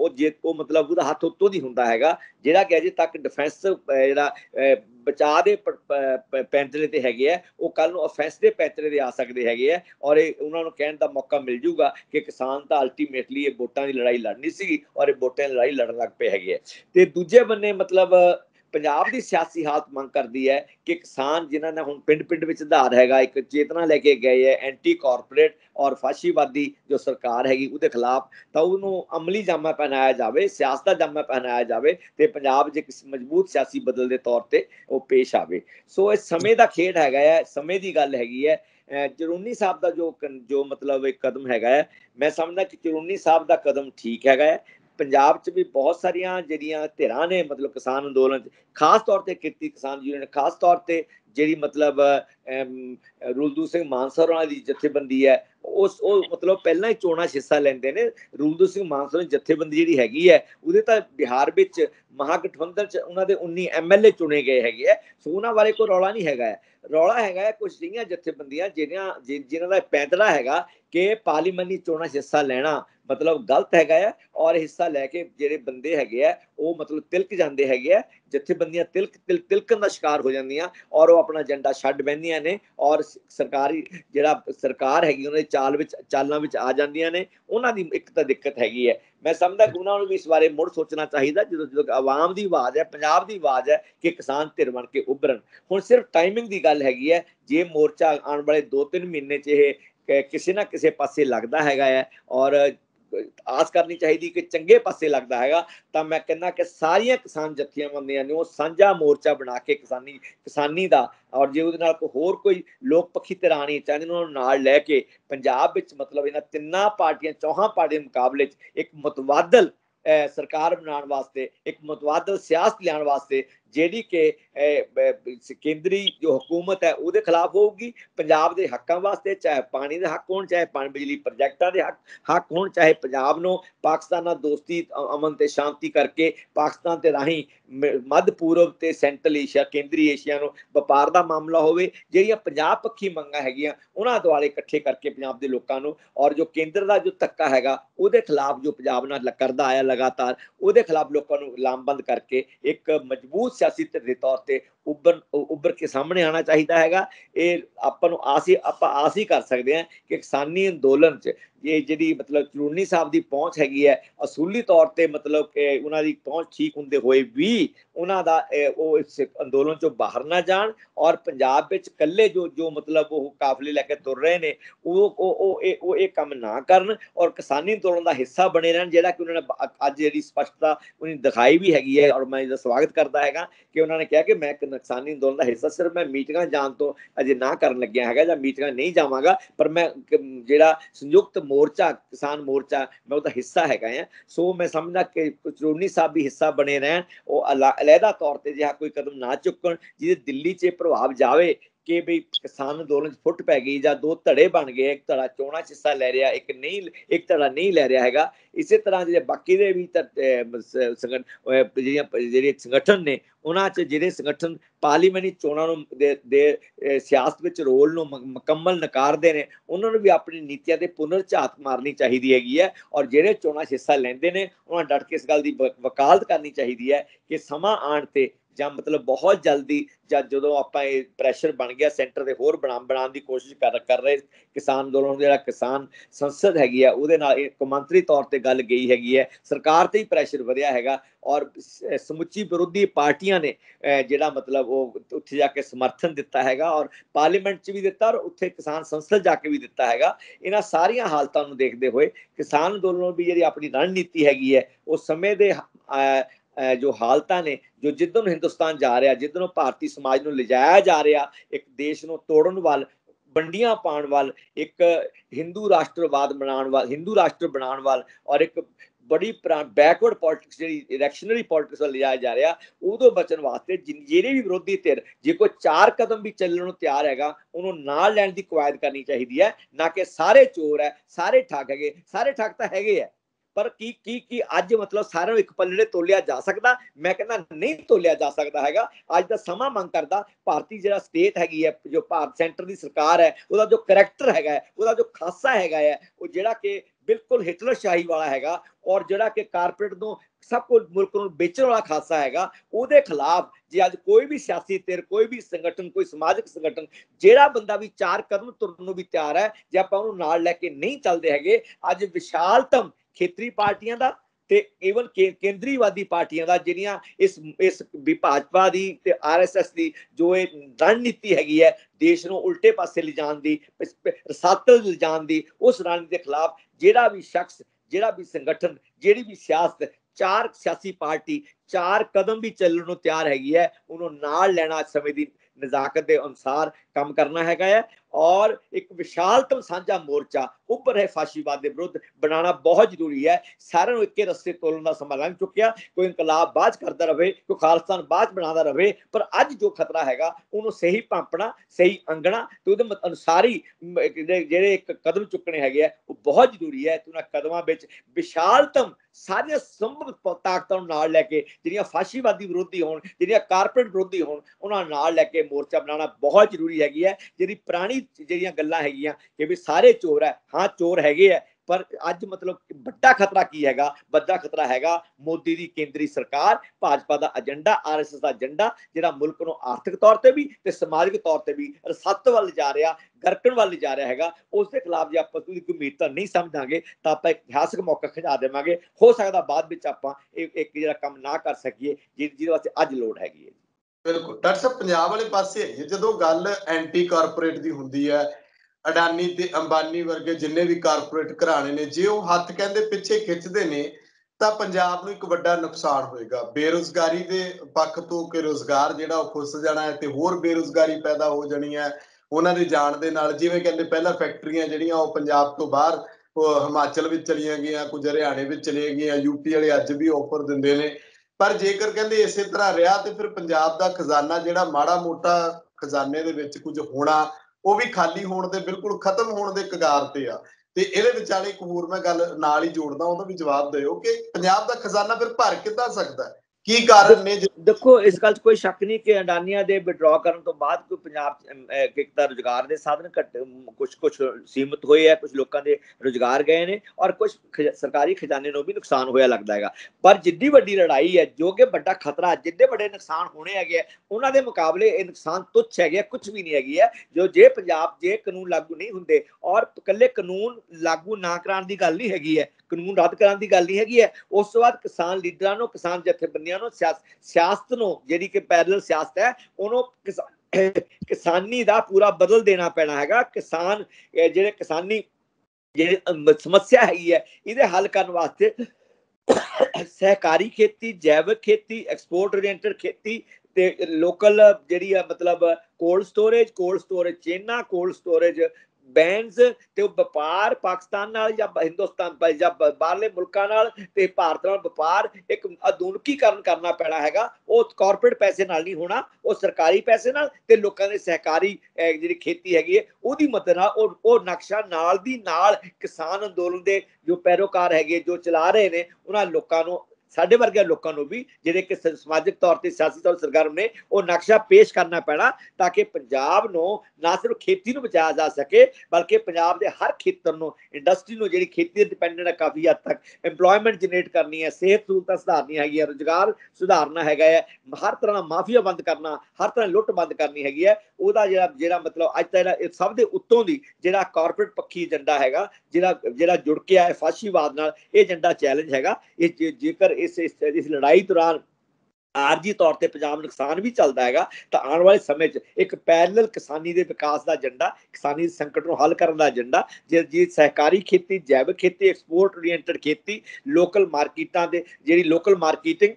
ਉਹ ਮਤਲਬ ਉਹਦਾ ਹੱਥ ਉੱਤੋਂ ਦੀ ਹੁੰਦਾ ਹੈਗਾ, ਜਿਹੜਾ ਕਿ ਅਜੇ ਤੱਕ ਡਿਫੈਂਸ ਜਿਹੜਾ ਬਚਾਅ ਦੇ ਪੈਂਤਰੇ ਤੇ ਹੈਗੇ ਆ, ਉਹ ਕੱਲ ਨੂੰ ਅਫੈਂਸ ਦੇ ਪੈਂਤਰੇ ਤੇ ਆ ਸਕਦੇ ਹੈਗੇ ਆ ਔਰ ਇਹ ਉਹਨਾਂ ਨੂੰ ਕਹਿਣ ਦਾ ਮੌਕਾ ਮਿਲ ਜੂਗਾ ਕਿ ਕਿਸਾਨ ਤਾਂ ਅਲਟੀਮੇਟਲੀ ਇਹ ਵੋਟਾਂ ਦੀ ਲੜਾਈ ਲੜਨੀ ਸੀਗੀ ਔਰ ਇਹ ਵੋਟਾਂ ਦੀ ਲੜਾਈ ਲੜਨ ਲੱਗ ਪਏ ਹੈਗੇ ਆ। ਤੇ ਦੂਜੇ ਬੰਨੇ ਮਤਲਬ ਪੰਜਾਬ ਦੀ ਸਿਆਸੀ ਹਾਲਤ ਮੰਗ ਕਰਦੀ ਹੈ ਕਿ ਕਿਸਾਨ ਜਿਨ੍ਹਾਂ ਦਾ ਹੁਣ ਪਿੰਡ ਵਿੱਚ ਆਧਾਰ ਹੈਗਾ, ਇੱਕ ਚੇਤਨਾ ਲੈ ਕੇ ਗਏ ਹੈ ਐਂਟੀ ਕਾਰਪੋਰੇਟ ਔਰ ਫਾਸ਼ੀਵਾਦੀ ਜੋ ਸਰਕਾਰ ਹੈਗੀ ਉਹਦੇ ਖਿਲਾਫ, ਤਾਂ ਉਹਨੂੰ ਅਮਲੀ ਜਾਮਾ ਪਹਿਨਾਇਆ ਜਾਵੇ, ਸਿਆਸਤ ਦਾ ਜਾਮਾ ਪਹਿਨਾਇਆ ਜਾਵੇ ਤੇ ਪੰਜਾਬ 'ਚ ਇੱਕ ਮਜ਼ਬੂਤ ਸਿਆਸੀ ਬਦਲ ਦੇ ਤੌਰ ਤੇ ਉਹ ਪੇਸ਼ ਆਵੇ। ਸੋ ਇਹ ਸਮੇਂ ਦਾ ਖੇਡ ਹੈਗਾ ਹੈ, ਸਮੇਂ ਦੀ ਗੱਲ ਹੈਗੀ ਹੈ। ਚੜੂਨੀ ਸਾਹਿਬ ਦਾ ਜੋ ਮਤਲਬ ਇੱਕ ਕਦਮ ਹੈਗਾ ਹੈ, ਮੈਂ ਸਮਝਦਾ ਕਿ ਚੜੂਨੀ ਸਾਹਿਬ ਦਾ ਕਦਮ ਠੀਕ ਹੈਗਾ ਹੈ। ਪੰਜਾਬ 'ਚ ਵੀ ਬਹੁਤ ਸਾਰੀਆਂ ਜਿਹੜੀਆਂ ਧਿਰਾਂ ਨੇ ਮਤਲਬ ਕਿਸਾਨ ਅੰਦੋਲਨ 'ਚ, ਖਾਸ ਤੌਰ ਤੇ ਖੇਤੀ ਕਿਸਾਨ ਯੂਨੀਅਨ, ਖਾਸ ਤੌਰ ਤੇ ਜਿਹੜੀ ਮਤਲਬ ਰੂਲਦੂ ਸਿੰਘ ਮਾਨਸਾ ਹੋਰਾਂ ਦੀ ਜਥੇਬੰਦੀ ਹੈ, ਉਹ ਮਤਲਬ ਪਹਿਲਾਂ ਹੀ ਚੋਣਾਂ 'ਚ ਹਿੱਸਾ ਲੈਂਦੇ ਨੇ। ਰੂਲਦੂ ਸਿੰਘ ਮਾਨਸਾ ਦੀ ਜਥੇਬੰਦੀ ਜਿਹੜੀ ਹੈਗੀ ਹੈ ਉਹਦੇ ਤਾਂ ਬਿਹਾਰ ਵਿੱਚ ਮਹਾਗਠਬੰਧਨ 'ਚ ਉਹਨਾਂ ਦੇ 19 MLA ਚੁਣੇ ਗਏ ਹੈਗੇ ਆ। ਸੋ ਉਹਨਾਂ ਬਾਰੇ ਕੋਈ ਰੌਲਾ ਨਹੀਂ ਹੈਗਾ। ਰੌਲਾ ਹੈਗਾ ਕੁਝ ਜਿਹੀਆਂ ਜਥੇਬੰਦੀਆਂ ਜਿਹਨਾਂ ਦਾ ਪੈਂਤੜਾ ਹੈਗਾ ਕਿ ਪਾਰਲੀਮਾਨੀ ਚੋਣਾਂ 'ਚ ਹਿੱਸਾ ਲੈਣਾ ਮਤਲਬ ਗਲਤ ਹੈਗਾ ਹੈ ਔਰ ਹਿੱਸਾ ਲੈ ਕੇ ਜਿਹੜੇ ਬੰਦੇ ਹੈਗੇ ਆ ਉਹ ਮਤਲਬ ਤਿਲਕ ਜਾਂਦੇ ਹੈਗੇ ਆ, ਜਥੇਬੰਦੀਆਂ ਤਿਲਕਣ ਦਾ ਸ਼ਿਕਾਰ ਹੋ ਜਾਂਦੀਆਂ ਔਰ ਉਹ ਆਪਣਾ ਏਜੰਡਾ ਛੱਡ ਬਹਿੰਦੀਆਂ ਨੇ ਔਰ ਸਰਕਾਰੀ ਜਿਹੜਾ ਸਰਕਾਰ ਹੈਗੀ ਉਹਨਾਂ ਦੀ ਚਾਲਾਂ ਵਿੱਚ ਆ ਜਾਂਦੀਆਂ ਨੇ। ਉਹਨਾਂ ਦੀ ਇੱਕ ਤਾਂ ਦਿੱਕਤ ਹੈਗੀ ਹੈ। ਮੈਂ ਸਮਝਦਾ ਕਿ ਉਹਨਾਂ ਨੂੰ ਵੀ ਇਸ ਬਾਰੇ ਮੁੜ ਸੋਚਣਾ ਚਾਹੀਦਾ ਜਦੋਂ ਆਵਾਮ ਦੀ ਆਵਾਜ਼ ਹੈ, ਪੰਜਾਬ ਦੀ ਆਵਾਜ਼ ਹੈ ਕਿ ਕਿਸਾਨ ਧਿਰ ਬਣ ਕੇ ਉੱਭਰਨ। ਹੁਣ ਸਿਰਫ ਟਾਈਮਿੰਗ ਦੀ ਗੱਲ ਹੈਗੀ ਹੈ। ਜੇ ਮੋਰਚਾ ਆਉਣ ਵਾਲੇ 2-3 ਮਹੀਨੇ 'ਚ ਇਹ ਕਿਸੇ ਨਾ ਕਿਸੇ ਪਾਸੇ ਲੱਗਦਾ ਹੈਗਾ ਹੈ ਔਰ ਆਸ ਕਰਨੀ ਚਾਹੀਦੀ ਕਿ ਚੰਗੇ ਪਾਸੇ ਲੱਗਦਾ ਹੈਗਾ। ਤਾਂ ਮੈਂ ਕਹਿੰਦਾ ਕਿ ਸਾਰੀਆਂ ਕਿਸਾਨ ਜਥੇਬੰਦੀਆਂ ਨੇ ਉਹ ਸਾਂਝਾ ਮੋਰਚਾ ਬਣਾ ਕੇ ਕਿਸਾਨੀ ਦਾ, ਔਰ ਜੇ ਉਹਦੇ ਨਾਲ ਹੋਰ ਕੋਈ ਲੋਕ ਪੱਖੀ ਧਿਰਾਂ ਆਉਣੀ ਚਾਹੁੰਦੇ ਨੇ, ਉਹਨਾਂ ਨੂੰ ਨਾਲ ਲੈ ਕੇ ਪੰਜਾਬ ਵਿੱਚ ਮਤਲਬ ਇਹਨਾਂ ਤਿੰਨਾਂ ਪਾਰਟੀਆਂ, ਚੌਹਾਂ ਪਾਰਟੀਆਂ ਦੇ ਮੁਕਾਬਲੇ 'ਚ ਇੱਕ ਮੁਤਬਾਦਲ ਸਰਕਾਰ ਬਣਾਉਣ ਵਾਸਤੇ, ਇੱਕ ਮੁਤਬਾਦਲ ਸਿਆਸਤ ਲਿਆਉਣ ਵਾਸਤੇ, ਜਿਹੜੀ ਕਿ ਕੇਂਦਰੀ ਜੋ ਹੁਕੂਮਤ ਹੈ ਉਹਦੇ ਖਿਲਾਫ ਹੋਊਗੀ, ਪੰਜਾਬ ਦੇ ਹੱਕਾਂ ਵਾਸਤੇ, ਚਾਹੇ ਪਾਣੀ ਦੇ ਹੱਕ ਹੋਣ, ਚਾਹੇ ਬਿਜਲੀ ਪ੍ਰੋਜੈਕਟਾਂ ਦੇ ਹੱਕ ਹੋਣ, ਚਾਹੇ ਪੰਜਾਬ ਨੂੰ ਪਾਕਿਸਤਾਨ ਨਾਲ ਦੋਸਤੀ, ਅਮਨ ਤੇ ਸ਼ਾਂਤੀ ਕਰਕੇ ਪਾਕਿਸਤਾਨ ਦੇ ਰਾਹੀਂ ਮੱਧ ਪੂਰਬ ਤੇ ਸੈਂਟਰਲ ਏਸ਼ੀਆ, ਕੇਂਦਰੀ ਏਸ਼ੀਆ ਨੂੰ ਵਪਾਰ ਦਾ ਮਾਮਲਾ ਹੋਵੇ, ਜਿਹੜੀਆਂ ਪੰਜਾਬ ਪੱਖੀ ਮੰਗਾਂ ਹੈਗੀਆਂ ਉਹਨਾਂ ਦੁਆਲੇ ਇਕੱਠੇ ਕਰਕੇ ਪੰਜਾਬ ਦੇ ਲੋਕਾਂ ਨੂੰ, ਔਰ ਜੋ ਕੇਂਦਰ ਦਾ ਜੋ ਧੱਕਾ ਹੈਗਾ ਉਹਦੇ ਖਿਲਾਫ ਜੋ ਪੰਜਾਬ ਨਾਲ ਕਰਦਾ ਆਇਆ ਲਗਾਤਾਰ, ਉਹਦੇ ਖਿਲਾਫ ਲੋਕਾਂ ਨੂੰ ਲਾਮਬੰਦ ਕਰਕੇ ਇੱਕ ਮਜ਼ਬੂਤ ਸਿਆਸੀ ਧਿਰ ਦੇ ਤੌਰ ਤੇ ਉੱਭਰ ਕੇ ਸਾਹਮਣੇ ਆਉਣਾ ਚਾਹੀਦਾ ਹੈਗਾ। ਇਹ ਆਪਾਂ ਨੂੰ ਆਪਾਂ ਆਸ ਹੀ ਕਰ ਸਕਦੇ ਹਾਂ ਕਿ ਕਿਸਾਨੀ ਅੰਦੋਲਨ 'ਚ ਇਹ ਜਿਹੜੀ ਮਤਲਬ ਚੂਰਨੀ ਸਾਹਿਬ ਦੀ ਪਹੁੰਚ ਹੈਗੀ ਹੈ, ਅਸੂਲੀ ਤੌਰ ਤੇ ਮਤਲਬ ਕਿ ਉਹਨਾਂ ਦੀ ਪਹੁੰਚ ਠੀਕ ਹੁੰਦੇ ਹੋਏ ਵੀ ਉਹਨਾਂ ਦਾ ਉਹ ਇਸ ਅੰਦੋਲਨ ਚੋਂ ਬਾਹਰ ਨਾ ਜਾਣ, ਔਰ ਪੰਜਾਬ ਵਿੱਚ ਇਕੱਲੇ ਜੋ ਮਤਲਬ ਉਹ ਕਾਫਲੇ ਲੈ ਕੇ ਤੁਰ ਰਹੇ ਨੇ ਉਹ ਇਹ ਕੰਮ ਨਾ ਕਰਨ, ਔਰ ਕਿਸਾਨੀ ਅੰਦੋਲਨ ਦਾ ਹਿੱਸਾ ਬਣੇ ਰਹਿਣ, ਜਿਹੜਾ ਕਿ ਉਹਨਾਂ ਨੇ ਅੱਜ ਜਿਹੜੀ ਸਪਸ਼ਟਤਾ ਉਹਨੇ ਦਿਖਾਈ ਵੀ ਹੈਗੀ ਹੈ। ਔਰ ਮੈਂ ਇਹਦਾ ਸਵਾਗਤ ਕਰਦਾ ਹੈਗਾ ਕਿ ਉਹਨਾਂ ਨੇ ਕਿਹਾ ਕਿ ਮੈਂ ਕਿਸਾਨੀ ਅੰਦੋਲਨ ਦਾ ਹਿੱਸਾ ਸਿਰਫ ਮੈਂ ਮੀਟਿੰਗਾਂ ਜਾਣ ਤੋਂ ਅਜੇ ਨਾ ਕਰਨ ਲੱਗਿਆ ਹੈਗਾ, ਜਾਂ ਮੀਟਿੰਗਾਂ ਨਹੀਂ ਜਾਵਾਂਗਾ, ਪਰ ਮੈਂ ਜਿਹੜਾ ਸੰਯੁਕਤ ਮੋਰਚਾ, ਕਿਸਾਨ ਮੋਰਚਾ, ਮੈਂ ਉਹਦਾ ਹਿੱਸਾ ਹੈਗਾ ਆ। ਸੋ ਮੈਂ ਸਮਝਦਾ ਕਿ ਚੂਰਨੀ ਸਾਹਿਬ ਵੀ ਹਿੱਸਾ ਬਣੇ ਰਹਿਣ, ਉਹ ਅਲੱਗਾ ਤੌਰ ਤੇ ਜਿਹਾ ਕੋਈ ਕਦਮ ਨਾ ਚੁੱਕਣ ਜਿਹਦੇ ਦਿੱਲੀ 'ਚ ਪ੍ਰਭਾਵ ਜਾਵੇ ਕਿ ਵੀ ਕਿਸਾਨ ਅੰਦੋਲਨ 'ਚ ਫੁੱਟ ਪੈ ਗਈ, ਜਾਂ ਦੋ ਧੜੇ ਬਣ ਗਏ, ਇੱਕ ਧੜਾ ਚੋਣਾਂ 'ਚ ਹਿੱਸਾ ਲੈ ਰਿਹਾ, ਇੱਕ ਧੜਾ ਨਹੀਂ ਲੈ ਰਿਹਾ ਹੈਗਾ। ਇਸੇ ਤਰ੍ਹਾਂ ਜਿਹੜੇ ਬਾਕੀ ਦੇ ਵੀ ਜਿਹੜੇ ਸੰਗਠਨ ਨੇ, ਉਹਨਾਂ 'ਚ ਜਿਹੜੇ ਸੰਗਠਨ ਪਾਰਲੀਮੈਂਟਰੀ ਚੋਣਾਂ ਨੂੰ ਦੇ ਸਿਆਸਤ ਵਿੱਚ ਰੋਲ ਨੂੰ ਮੁਕੰਮਲ ਨਕਾਰਦੇ ਨੇ, ਉਹਨਾਂ ਨੂੰ ਵੀ ਆਪਣੀ ਨੀਤੀਆਂ ਤੇ ਪੁਨਰ ਝਾਤ ਮਾਰਨੀ ਚਾਹੀਦੀ ਹੈਗੀ ਹੈ, ਔਰ ਜਿਹੜੇ ਚੋਣਾਂ 'ਚ ਹਿੱਸਾ ਲੈਂਦੇ ਨੇ ਉਹਨਾਂ ਡਟ ਕੇ ਇਸ ਗੱਲ ਦੀ ਵਕਾਲਤ ਕਰਨੀ ਚਾਹੀਦੀ ਹੈ ਕਿ ਸਮਾਂ ਆਉਣ ਤੇ, ਜਾਂ ਮਤਲਬ ਬਹੁਤ ਜਲਦੀ, ਜਾਂ ਜਦੋਂ ਆਪਾਂ ਇਹ ਪ੍ਰੈਸ਼ਰ ਬਣ ਗਿਆ ਸੈਂਟਰ ਦੇ ਹੋਰ ਬਣਾਉਣ ਦੀ ਕੋਸ਼ਿਸ਼ ਕਰ ਰਹੇ ਕਿਸਾਨ ਅੰਦੋਲਨ, ਜਿਹੜਾ ਕਿਸਾਨ ਸੰਸਦ ਹੈਗੀ ਆ ਉਹਦੇ ਨਾਲ ਇਹ ਕੌਮਾਂਤਰੀ ਤੌਰ ਤੇ ਗੱਲ ਗਈ ਹੈਗੀ ਹੈ, ਸਰਕਾਰ ਤੇ ਹੀ ਪ੍ਰੈਸ਼ਰ ਵਧਿਆ ਹੈਗਾ, ਔਰ ਸਮੁੱਚੀ ਵਿਰੋਧੀ ਪਾਰਟੀਆਂ ਨੇ ਜਿਹੜਾ ਮਤਲਬ ਉਹ ਉੱਥੇ ਜਾ ਕੇ ਸਮਰਥਨ ਦਿੱਤਾ ਹੈਗਾ, ਔਰ ਪਾਰਲੀਮੈਂਟ 'ਚ ਵੀ ਦਿੱਤਾ, ਔਰ ਉੱਥੇ ਕਿਸਾਨ ਸੰਸਦ ਜਾ ਕੇ ਵੀ ਦਿੱਤਾ ਹੈਗਾ। ਇਹਨਾਂ ਸਾਰੀਆਂ ਹਾਲਤਾਂ ਨੂੰ ਦੇਖਦੇ ਹੋਏ ਕਿਸਾਨ ਅੰਦੋਲਨ ਵੀ ਜਿਹੜੀ ਆਪਣੀ ਰਣਨੀਤੀ ਹੈਗੀ ਹੈ, ਉਹ ਸਮੇਂ ਦੇ ਜੋ ਹਾਲਤਾਂ ਨੇ, ਜੋ ਜਿੱਧਰ ਨੂੰ ਹਿੰਦੁਸਤਾਨ ਜਾ ਰਿਹਾ, ਜਿੱਧਰ ਨੂੰ ਭਾਰਤੀ ਸਮਾਜ ਨੂੰ ਲਿਜਾਇਆ ਜਾ ਰਿਹਾ, ਇੱਕ ਦੇਸ਼ ਨੂੰ ਤੋੜਨ ਵੱਲ, ਵੰਡੀਆਂ ਪਾਉਣ ਵੱਲ, ਇੱਕ ਹਿੰਦੂ ਰਾਸ਼ਟਰਵਾਦ ਹਿੰਦੂ ਰਾਸ਼ਟਰ ਬਣਾਉਣ ਵੱਲ, ਔਰ ਇੱਕ ਬੜੀ ਬੈਕਵਰਡ ਪੋਲਿਟਿਕਸ, ਜਿਹੜੀ ਰਿਐਕਸ਼ਨਰੀ ਪੋਲਿਟਿਕਸ ਵੱਲ ਲਿਜਾਇਆ ਜਾ ਰਿਹਾ, ਉਦੋਂ ਬਚਣ ਵਾਸਤੇ ਜਿਹੜੇ ਵੀ ਵਿਰੋਧੀ ਧਿਰ ਜੇ ਕੋਈ 4 ਕਦਮ ਵੀ ਚੱਲਣ ਨੂੰ ਤਿਆਰ ਹੈਗਾ, ਉਹਨੂੰ ਨਾਲ ਲੈਣ ਦੀ ਕਵਾਇਦ ਕਰਨੀ ਚਾਹੀਦੀ ਹੈ, ਨਾ ਕਿ ਸਾਰੇ ਚੋਰ ਹੈ, ਸਾਰੇ ਠੱਗ ਹੈਗੇ। ਸਾਰੇ ਠੱਗ ਤਾਂ ਹੈਗੇ ਹੈ, ਪਰ ਕੀ ਅੱਜ ਮਤਲਬ ਸਾਰਿਆਂ ਨੂੰ ਇੱਕ ਪੱਲੇ ਤੋਲਿਆ ਜਾ ਸਕਦਾ? ਮੈਂ ਕਹਿੰਦਾ ਨਹੀਂ ਤੋਲਿਆ ਜਾ ਸਕਦਾ ਹੈਗਾ। ਅੱਜ ਦਾ ਸਮਾਂ ਮੰਗ ਕਰਦਾ ਭਾਰਤੀ ਜਿਹੜਾ ਸਟੇਟ ਹੈਗੀ ਹੈ, ਜੋ ਭਾਰਤ ਸੈਂਟਰ ਦੀ ਸਰਕਾਰ ਹੈ, ਉਹਦਾ ਜੋ ਕਰੈਕਟਰ ਹੈਗਾ, ਉਹਦਾ ਜੋ ਖਾਸਾ ਹੈਗਾ ਹੈ, ਉਹ ਜਿਹੜਾ ਕਿ ਬਿਲਕੁਲ ਹਿਟਲਰ ਸ਼ਾਹੀ ਵਾਲਾ ਹੈਗਾ, ਔਰ ਜਿਹੜਾ ਕਿ ਕਾਰਪੋਰੇਟ ਤੋਂ ਸਭ ਕੁਝ ਮੁਲਕ ਨੂੰ ਵੇਚਣ ਵਾਲਾ ਖਾਸਾ ਹੈਗਾ, ਉਹਦੇ ਖਿਲਾਫ ਜੇ ਅੱਜ ਕੋਈ ਵੀ ਸਿਆਸੀ ਧਿਰ, ਕੋਈ ਵੀ ਸੰਗਠਨ, ਕੋਈ ਸਮਾਜਿਕ ਸੰਗਠਨ, ਜਿਹੜਾ ਬੰਦਾ ਵੀ 4 ਕਦਮ ਤੁਰਨ ਨੂੰ ਵੀ ਤਿਆਰ ਹੈ, ਜੇ ਆਪਾਂ ਉਹਨੂੰ ਨਾਲ ਲੈ ਕੇ ਨਹੀਂ ਚੱਲਦੇ ਹੈਗੇ, ਅੱਜ ਵਿਸ਼ਾਲਤਮ ਖੇਤਰੀ ਪਾਰਟੀਆਂ ਦਾ ਤੇ ਈਵਨ ਕੇਂਦਰੀਵਾਦੀ ਪਾਰਟੀਆਂ ਦਾ, ਜਿਹੜੀਆਂ ਇਸ ਭਾਜਪਾ ਦੀ ਤੇ RSS ਦੀ ਜੋ ਇਹ ਰਣਨੀਤੀ ਹੈਗੀ ਹੈ, ਦੇਸ਼ ਨੂੰ ਉਲਟੇ ਪਾਸੇ ਲਿਜਾਣ ਦੀ, ਰਸਾਤਲ ਲਿਜਾਣ ਦੀ, ਉਸ ਰਣਨੀਤੀ ਦੇ ਖਿਲਾਫ ਜਿਹੜਾ ਵੀ ਸ਼ਖਸ, ਜਿਹੜਾ ਵੀ ਸੰਗਠਨ, ਜਿਹੜੀ ਵੀ ਸਿਆਸਤ, 4 ਸਿਆਸੀ ਪਾਰਟੀ 4 ਕਦਮ ਵੀ ਚੱਲਣ ਨੂੰ ਤਿਆਰ ਹੈਗੀ ਹੈ, ਉਹਨੂੰ ਨਾਲ ਲੈਣਾ, ਸਮੇਂ ਦੀ ਨਜ਼ਾਕਤ ਦੇ ਅਨੁਸਾਰ ਕੰਮ ਕਰਨਾ ਹੈਗਾ ਹੈ, ਔਰ ਇੱਕ ਵਿਸ਼ਾਲਤਮ ਸਾਂਝਾ ਮੋਰਚਾ ਉੱਭਰ ਰਹੇ ਫਾਸ਼ੀਵਾਦ ਦੇ ਵਿਰੁੱਧ ਬਣਾਉਣਾ ਬਹੁਤ ਜ਼ਰੂਰੀ ਹੈ। ਸਾਰਿਆਂ ਨੂੰ ਇੱਕੇ ਰਸਤੇ ਤੋਲਣ ਦਾ ਸਮਾਂ ਲੰਘ ਚੁੱਕਿਆ। ਕੋਈ ਇਨਕਲਾਬ ਬਾਅਦ ਕਰਦਾ ਰਹੇ, ਕੋਈ ਖਾਲਿਸਤਾਨ ਬਾਅਦ ਬਣਾਉਂਦਾ ਰਹੇ, ਪਰ ਅੱਜ ਜੋ ਖਤਰਾ ਹੈਗਾ ਉਹਨੂੰ ਸਹੀ ਭਾਂਪਣਾ, ਸਹੀ ਅੰਗਣਾ ਤੇ ਉਹਦੇ ਅਨੁਸਾਰ ਹੀ ਜਿਹੜੇ ਇੱਕ ਕਦਮ ਚੁੱਕਣੇ ਹੈਗੇ ਆ, ਉਹ ਬਹੁਤ ਜ਼ਰੂਰੀ ਹੈ। ਤੇ ਉਹਨਾਂ ਕਦਮਾਂ ਵਿੱਚ ਵਿਸ਼ਾਲਤਮ ਸਾਰੀਆਂ ਸੰਭਵ ਤਾਕਤਾਂ ਨੂੰ ਨਾਲ ਲੈ ਕੇ, ਜਿਹੜੀਆਂ ਫਾਸ਼ੀਵਾਦੀ ਵਿਰੋਧੀ ਹੋਣ, ਜਿਹੜੀਆਂ ਕਾਰਪੋਰੇਟ ਵਿਰੋਧੀ ਹੋਣ, ਉਹਨਾਂ ਨਾਲ ਲੈ ਕੇ ਮੋਰਚਾ ਬਣਾਉਣਾ ਬਹੁਤ ਜ਼ਰੂਰੀ ਹੈਗੀ ਹੈ। ਜਿਹੜੀ ਪੁਰਾਣੀ ਜਿਹੜੀਆਂ ਗੱਲਾਂ ਹੈਗੀਆਂ ਕਿ ਵੀ ਸਾਰੇ ਚੋਰ ਹੈ, ਹਾਂ ਚੋਰ ਹੈਗੇ ਆ, ਪਰ ਅੱਜ ਮਤਲਬ ਵੱਡਾ ਖਤਰਾ ਕੀ ਹੈਗਾ? ਵੱਡਾ ਖਤਰਾ ਹੈਗਾ ਮੋਦੀ ਦੀ ਕੇਂਦਰੀ ਸਰਕਾਰ, ਭਾਜਪਾ ਦਾ ਏਜੰਡਾ, RSS ਦਾ ਏਜੰਡਾ, ਜਿਹੜਾ ਮੁਲਕ ਨੂੰ ਆਰਥਿਕ ਤੌਰ ਤੇ ਵੀ ਤੇ ਸਮਾਜਿਕ ਤੌਰ ਤੇ ਵੀ ਰਸੱਤ ਵੱਲ ਜਾ ਰਿਹਾ, ਗਰਕਣ ਵੱਲ ਜਾ ਰਿਹਾ ਹੈਗਾ। ਉਸ ਦੇ ਖਿਲਾਫ ਜੇ ਆਪਾਂ ਕੋਈ ਗੰਭੀਰਤਾ ਨਹੀਂ ਸਮਝਾਂਗੇ ਤਾਂ ਆਪਾਂ ਇਤਿਹਾਸਕ ਮੌਕਾ ਖਿਜਾ ਦੇਵਾਂਗੇ। ਹੋ ਸਕਦਾ ਬਾਅਦ ਵਿੱਚ ਆਪਾਂ ਇੱਕ ਜਿਹੜਾ ਕੰਮ ਨਾ ਕਰ ਸਕੀਏ ਜਿਹਦੇ ਵਾਸਤੇ ਅੱਜ ਲੋੜ ਹੈਗੀ ਹੈ। ਬਿਲਕੁਲ ਡਾਕਟਰ ਸਾਹਿਬ, ਪੰਜਾਬ ਵਾਲੇ ਪਾਸੇ ਜਦੋਂ ਗੱਲ ਐਂਟੀ ਕਾਰਪੋਰੇਟ ਦੀ ਹੁੰਦੀ ਹੈ, ਅਡਾਨੀ ਤੇ ਅੰਬਾਨੀ ਵਰਗੇ ਜਿੰਨੇ ਵੀ ਕਾਰਪੋਰੇਟ ਘਰਾਣੇ ਨੇ, ਜੇ ਉਹ ਹੱਥ ਕਹਿੰਦੇ ਪਿੱਛੇ ਖਿੱਚਦੇ ਨੇ ਤਾਂ ਪੰਜਾਬ ਨੂੰ ਇੱਕ ਵੱਡਾ ਨੁਕਸਾਨ ਹੋਏਗਾ। ਬੇਰੁਜ਼ਗਾਰੀ ਦੇ ਪੱਖ ਤੋਂ ਕਿ ਰੁਜ਼ਗਾਰ ਜਿਹੜਾ ਉਹ ਖੁੱਸ ਜਾਣਾ ਹੈ ਤੇ ਹੋਰ ਬੇਰੁਜ਼ਗਾਰੀ ਪੈਦਾ ਹੋ ਜਾਣੀ ਹੈ ਉਹਨਾਂ ਦੇ ਜਾਣ ਦੇ ਨਾਲ। ਜਿਵੇਂ ਕਹਿੰਦੇ ਪਹਿਲਾਂ ਫੈਕਟਰੀਆਂ ਜਿਹੜੀਆਂ ਉਹ ਪੰਜਾਬ ਤੋਂ ਬਾਹਰ ਹਿਮਾਚਲ ਵਿੱਚ ਚਲੀਆਂ ਗਈਆਂ, ਕੁਝ ਹਰਿਆਣੇ ਵਿੱਚ ਚਲੀਆਂ ਗਈਆਂ, ਯੂਪੀ ਵਾਲੇ ਅੱਜ ਵੀ ਆਫਰ ਦਿੰਦੇ ਨੇ। ਪਰ ਜੇਕਰ ਕਹਿੰਦੇ ਇਸੇ ਤਰ੍ਹਾਂ ਰਿਹਾ ਤੇ ਫਿਰ ਪੰਜਾਬ ਦਾ ਖਜ਼ਾਨਾ ਜਿਹੜਾ ਮਾੜਾ ਮੋਟਾ ਖਜ਼ਾਨੇ ਦੇ ਵਿੱਚ ਕੁਝ ਹੋਣਾ ਉਹ ਵੀ ਖਾਲੀ ਹੋਣ ਦੇ ਬਿਲਕੁਲ ਖਤਮ ਹੋਣ ਦੇ ਕਗਾਰ ਤੇ ਆ। ਤੇ ਇਹਦੇ ਵਿਚਾਲੇ ਇੱਕ ਹੋਰ ਮੈਂ ਗੱਲ ਨਾਲ ਹੀ ਜੋੜਦਾ, ਉਹਦਾ ਵੀ ਜਵਾਬ ਦਿਓ ਕਿ ਪੰਜਾਬ ਦਾ ਖਜ਼ਾਨਾ ਫਿਰ ਭਰ ਕਿੱਦਾਂ ਸਕਦਾ ਹੈ, ਕੀ ਕਾਰਨ ਨੇ? ਦੇਖੋ ਇਸ ਗੱਲ 'ਚ ਕੋਈ ਸ਼ੱਕ ਨਹੀਂ ਕਿ ਅਡਾਨੀਆਂ ਦੇ ਵਿਡਰਾਅ ਕਰਨ ਤੋਂ ਬਾਅਦ ਕੋਈ ਪੰਜਾਬ ਇੱਕ ਤਾਂ ਰੁਜ਼ਗਾਰ ਦੇ ਸਾਧਨ ਕੁਛ ਸੀਮਤ ਹੋਏ ਆ, ਕੁਛ ਲੋਕਾਂ ਦੇ ਰੁਜ਼ਗਾਰ ਗਏ ਨੇ ਔਰ ਕੁਛ ਸਰਕਾਰੀ ਖਜ਼ਾਨੇ ਨੂੰ ਵੀ ਨੁਕਸਾਨ ਹੋਇਆ ਲੱਗਦਾ ਹੈਗਾ। ਪਰ ਜਿੱਡੀ ਵੱਡੀ ਲੜਾਈ ਹੈ, ਜੋ ਕਿ ਵੱਡਾ ਖਤਰਾ, ਜਿੱਡੇ ਵੱਡੇ ਨੁਕਸਾਨ ਹੋਣੇ ਹੈਗੇ ਆ, ਉਹਨਾਂ ਦੇ ਮੁਕਾਬਲੇ ਇਹ ਨੁਕਸਾਨ ਤੁੱਛ ਹੈਗੇ ਆ, ਕੁਛ ਵੀ ਨਹੀਂ ਹੈਗੀ ਹੈ। ਜੇ ਪੰਜਾਬ ਜੇ ਕਾਨੂੰਨ ਲਾਗੂ ਨਹੀਂ ਹੁੰਦੇ, ਔਰ ਇਕੱਲੇ ਕਾਨੂੰਨ ਲਾਗੂ ਨਾ ਕਰਾਉਣ ਦੀ ਗੱਲ ਨਹੀਂ ਹੈਗੀ ਹੈ, ਕਾਨੂੰਨ ਰੱਦ ਕਰਾਉਣ ਦੀ ਗੱਲ ਨਹੀਂ ਹੈਗੀ ਹੈ, ਉਸ ਤੋਂ ਬਾਅਦ ਕਿਸਾਨ ਲੀਡਰਾਂ ਨੂੰ, ਕਿਸਾਨ ਜਥੇਬੰਦੀਆਂ ਨੂੰ, ਸਿਆਸਤ ਨੂੰ, ਜਿਹੜੀ ਕਿ ਪੈਰਲਲ ਸਿਆਸਤ ਹੈ, ਉਹਨੂੰ ਕਿਸਾਨੀ ਦਾ ਪੂਰਾ ਬਦਲ ਦੇਣਾ ਪੈਣਾ ਹੈਗਾ। ਕਿਸਾਨ ਜਿਹੜੇ ਕਿਸਾਨੀ ਜਿਹੜੀ ਸਮੱਸਿਆ ਹੈਗੀ ਹੈ, ਇਹਦੇ ਹੱਲ ਕਰਨ ਵਾਸਤੇ ਸਹਿਕਾਰੀ ਖੇਤੀ, ਜੈਵਿਕ ਖੇਤੀ, ਐਕਸਪੋਰਟ ਓਰੀਐਂਟਡ ਖੇਤੀ ਤੇ ਲੋਕਲ ਜਿਹੜੀ ਆ ਮਤਲਬ ਕੋਲਡ ਸਟੋਰੇਜ ਚੇਨਾਂ, ਕੋਲਡ ਸਟੋਰੇਜ ਬੈਂਸ ਤੇ ਉਹ ਵਪਾਰ ਪਾਕਿਸਤਾਨ ਨਾਲ ਜਾਂ ਹਿੰਦੁਸਤਾਨ ਜਾਂ ਬਾਹਰਲੇ ਮੁਲਕਾਂ ਨਾਲ ਤੇ ਭਾਰਤ ਨਾਲ ਵਪਾਰ ਇੱਕ ਆਧੁਨਿਕੀਕਰਨ ਕਰਨਾ ਪੈਣਾ ਹੈਗਾ। ਉਹ ਕਾਰਪੋਰੇਟ ਪੈਸੇ ਨਾਲ ਨਹੀਂ ਹੋਣਾ, ਉਹ ਸਰਕਾਰੀ ਪੈਸੇ ਨਾਲ ਤੇ ਲੋਕਾਂ ਦੇ ਸਹਿਕਾਰੀ ਜਿਹੜੀ ਖੇਤੀ ਹੈਗੀ ਹੈ ਉਹਦੀ ਮਦਦ ਨਾਲ ਉਹ ਨਕਸ਼ਾ ਨਾਲ ਦੀ ਨਾਲ ਕਿਸਾਨ ਅੰਦੋਲਨ ਦੇ ਜੋ ਪੈਰੋਕਾਰ ਹੈਗੇ, ਜੋ ਚਲਾ ਰਹੇ ਨੇ, ਉਹਨਾਂ ਲੋਕਾਂ ਨੂੰ, ਸਾਡੇ ਵਰਗੇ ਲੋਕਾਂ ਨੂੰ ਵੀ ਜਿਹੜੇ ਕਿ ਸਮਾਜਿਕ ਤੌਰ ਤੇ ਸਿਆਸੀ ਤੌਰ ਸਰਗਰਮ ਨੇ, ਉਹ ਨਕਸ਼ਾ ਪੇਸ਼ ਕਰਨਾ ਪੈਣਾ ਤਾਂ ਕਿ ਪੰਜਾਬ ਨੂੰ ਨਾ ਸਿਰਫ ਖੇਤੀ ਨੂੰ ਬਚਾਇਆ ਜਾ ਸਕੇ ਬਲਕਿ ਪੰਜਾਬ ਦੇ ਹਰ ਖੇਤਰ ਨੂੰ, ਇੰਡਸਟਰੀ ਨੂੰ, ਜਿਹੜੀ ਖੇਤੀ ਤੇ ਡਿਪੈਂਡੈਂਟ ਹੈ ਕਾਫੀ ਹੱਦ ਤੱਕ, ਇੰਪਲੋਇਮੈਂਟ ਜਨਰੇਟ ਕਰਨੀ ਹੈ, ਸਿਹਤ ਸਹੂਲਤਾਂ ਸੁਧਾਰਨੀਆਂ ਹੈਗੀਆਂ, ਰੁਜ਼ਗਾਰ ਸੁਧਾਰਨਾ ਹੈਗਾ ਹੈ, ਹਰ ਤਰ੍ਹਾਂ ਦਾ ਮਾਫੀਆ ਬੰਦ ਕਰਨਾ, ਹਰ ਤਰ੍ਹਾਂ ਲੁੱਟ ਬੰਦ ਕਰਨੀ ਹੈਗੀ ਹੈ। ਉਹਦਾ ਜਿਹੜਾ ਮਤਲਬ ਅੱਜ ਤੱਕ ਸਭ ਦੇ ਉੱਤੋਂ ਦੀ ਜਿਹੜਾ ਕਾਰਪੋਰੇਟ ਪੱਖੀ ਏਜੰਡਾ ਹੈਗਾ, ਜਿਹੜਾ ਜੁੜ ਕੇ ਆਇਆ ਫਾਸ਼ੀਵਾਦ ਨਾਲ, ਇਹ ਏਜੰਡਾ ਚੈਲੰਜ ਹੈਗਾ। ਇਹ ਜੇਕਰ ਇਸ ਲੜਾਈ ਦੌਰਾਨ ਆਰਜੀ ਤੌਰ ਤੇ ਪੰਜਾਬ ਨੁਕਸਾਨ ਵੀ ਚੱਲਦਾ ਹੈਗਾ ਤਾਂ ਆਉਣ ਵਾਲੇ ਸਮੇਂ 'ਚ ਇੱਕ ਪੈਰਲਲ ਕਿਸਾਨੀ ਦੇ ਵਿਕਾਸ ਦਾ ਏਜੰਡਾ, ਕਿਸਾਨੀ ਸੰਕਟ ਨੂੰ ਹੱਲ ਕਰਨ ਦਾ ਏਜੰਡਾ, ਜੇ ਸਹਿਕਾਰੀ ਖੇਤੀ, ਜੈਵਿਕ ਖੇਤੀ, ਐਕਸਪੋਰਟ ਓਰੀਐਂਟਡ ਖੇਤੀ, ਲੋਕਲ ਮਾਰਕੀਟਾਂ ਦੇ ਜਿਹੜੀ local marketing,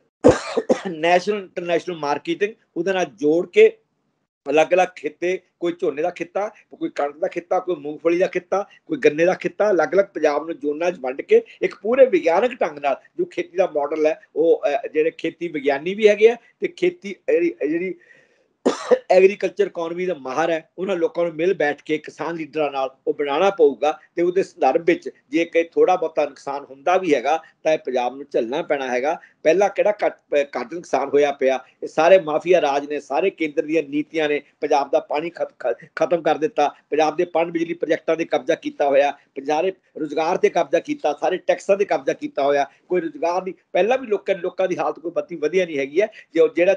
national international marketing, ਉਹਦੇ ਨਾਲ ਜੋੜ ਕੇ ਅਲੱਗ-ਅਲੱਗ ਖਿੱਤੇ, ਕੋਈ ਝੋਨੇ ਦਾ ਖਿੱਤਾ, ਕੋਈ ਕਣਕ ਦਾ ਖਿੱਤਾ, ਕੋਈ ਮੂੰਗਫਲੀ ਦਾ ਖਿੱਤਾ, ਕੋਈ ਗੰਨੇ ਦਾ ਖਿੱਤਾ, ਅਲੱਗ-ਅਲੱਗ ਪੰਜਾਬ ਨੂੰ ਜ਼ੋਨਾਂ 'ਚ ਵੰਡ ਕੇ ਇੱਕ ਪੂਰੇ ਵਿਗਿਆਨਕ ਢੰਗ ਨਾਲ ਜੋ ਖੇਤੀ ਦਾ ਮਾਡਲ ਹੈ, ਉਹ ਜਿਹੜੇ ਖੇਤੀ ਵਿਗਿਆਨੀ ਵੀ ਹੈਗੇ ਆ ਤੇ ਖੇਤੀ ਜਿਹੜੀ ਐਗਰੀਕਲਚਰ ਇਕਨੋਮੀ ਦਾ ਮਾਹਰ ਹੈ, ਉਹਨਾਂ ਲੋਕਾਂ ਨੂੰ ਮਿਲ ਬੈਠ ਕੇ ਕਿਸਾਨ ਲੀਡਰਾਂ ਨਾਲ ਉਹ ਬਣਾਉਣਾ ਪਊਗਾ ਤੇ ਉਹਦੇ ਸੰਦਰਭ ਵਿੱਚ ਜੇ ਕਿ ਥੋੜਾ ਬਹੁਤਾ ਨੁਕਸਾਨ ਹੁੰਦਾ ਵੀ ਹੈਗਾ ਤਾਂ ਇਹ ਪੰਜਾਬ ਨੂੰ ਝੱਲਣਾ ਪੈਣਾ ਹੈਗਾ। ਪਹਿਲਾਂ ਕਿਹੜਾ ਘੱਟ ਨੁਕਸਾਨ ਹੋਇਆ ਪਿਆ, ਇਹ ਸਾਰੇ ਮਾਫੀਆ ਰਾਜ ਨੇ, ਸਾਰੇ ਕੇਂਦਰ ਦੀਆਂ ਨੀਤੀਆਂ ਨੇ ਪੰਜਾਬ ਦਾ ਪਾਣੀ ਖਤਮ ਕਰ ਦਿੱਤਾ, ਪੰਜਾਬ ਦੇ ਪਣ ਬਿਜਲੀ ਪ੍ਰੋਜੈਕਟਾਂ ਦੇ ਕਬਜ਼ਾ ਕੀਤਾ ਹੋਇਆ, ਸਾਰੇ ਰੁਜ਼ਗਾਰ ਤੇ ਕਬਜ਼ਾ ਕੀਤਾ, ਸਾਰੇ ਟੈਕਸਾਂ ਤੇ ਕਬਜ਼ਾ ਕੀਤਾ ਹੋਇਆ, ਕੋਈ ਰੁਜ਼ਗਾਰ ਨਹੀਂ। ਪਹਿਲਾਂ ਵੀ ਲੋਕਾਂ ਦੀ ਹਾਲਤ ਕੋਈ ਬੱਤੀ ਵਧੀਆ ਨਹੀਂ ਹੈਗੀ ਹੈ। ਜਿਹੜਾ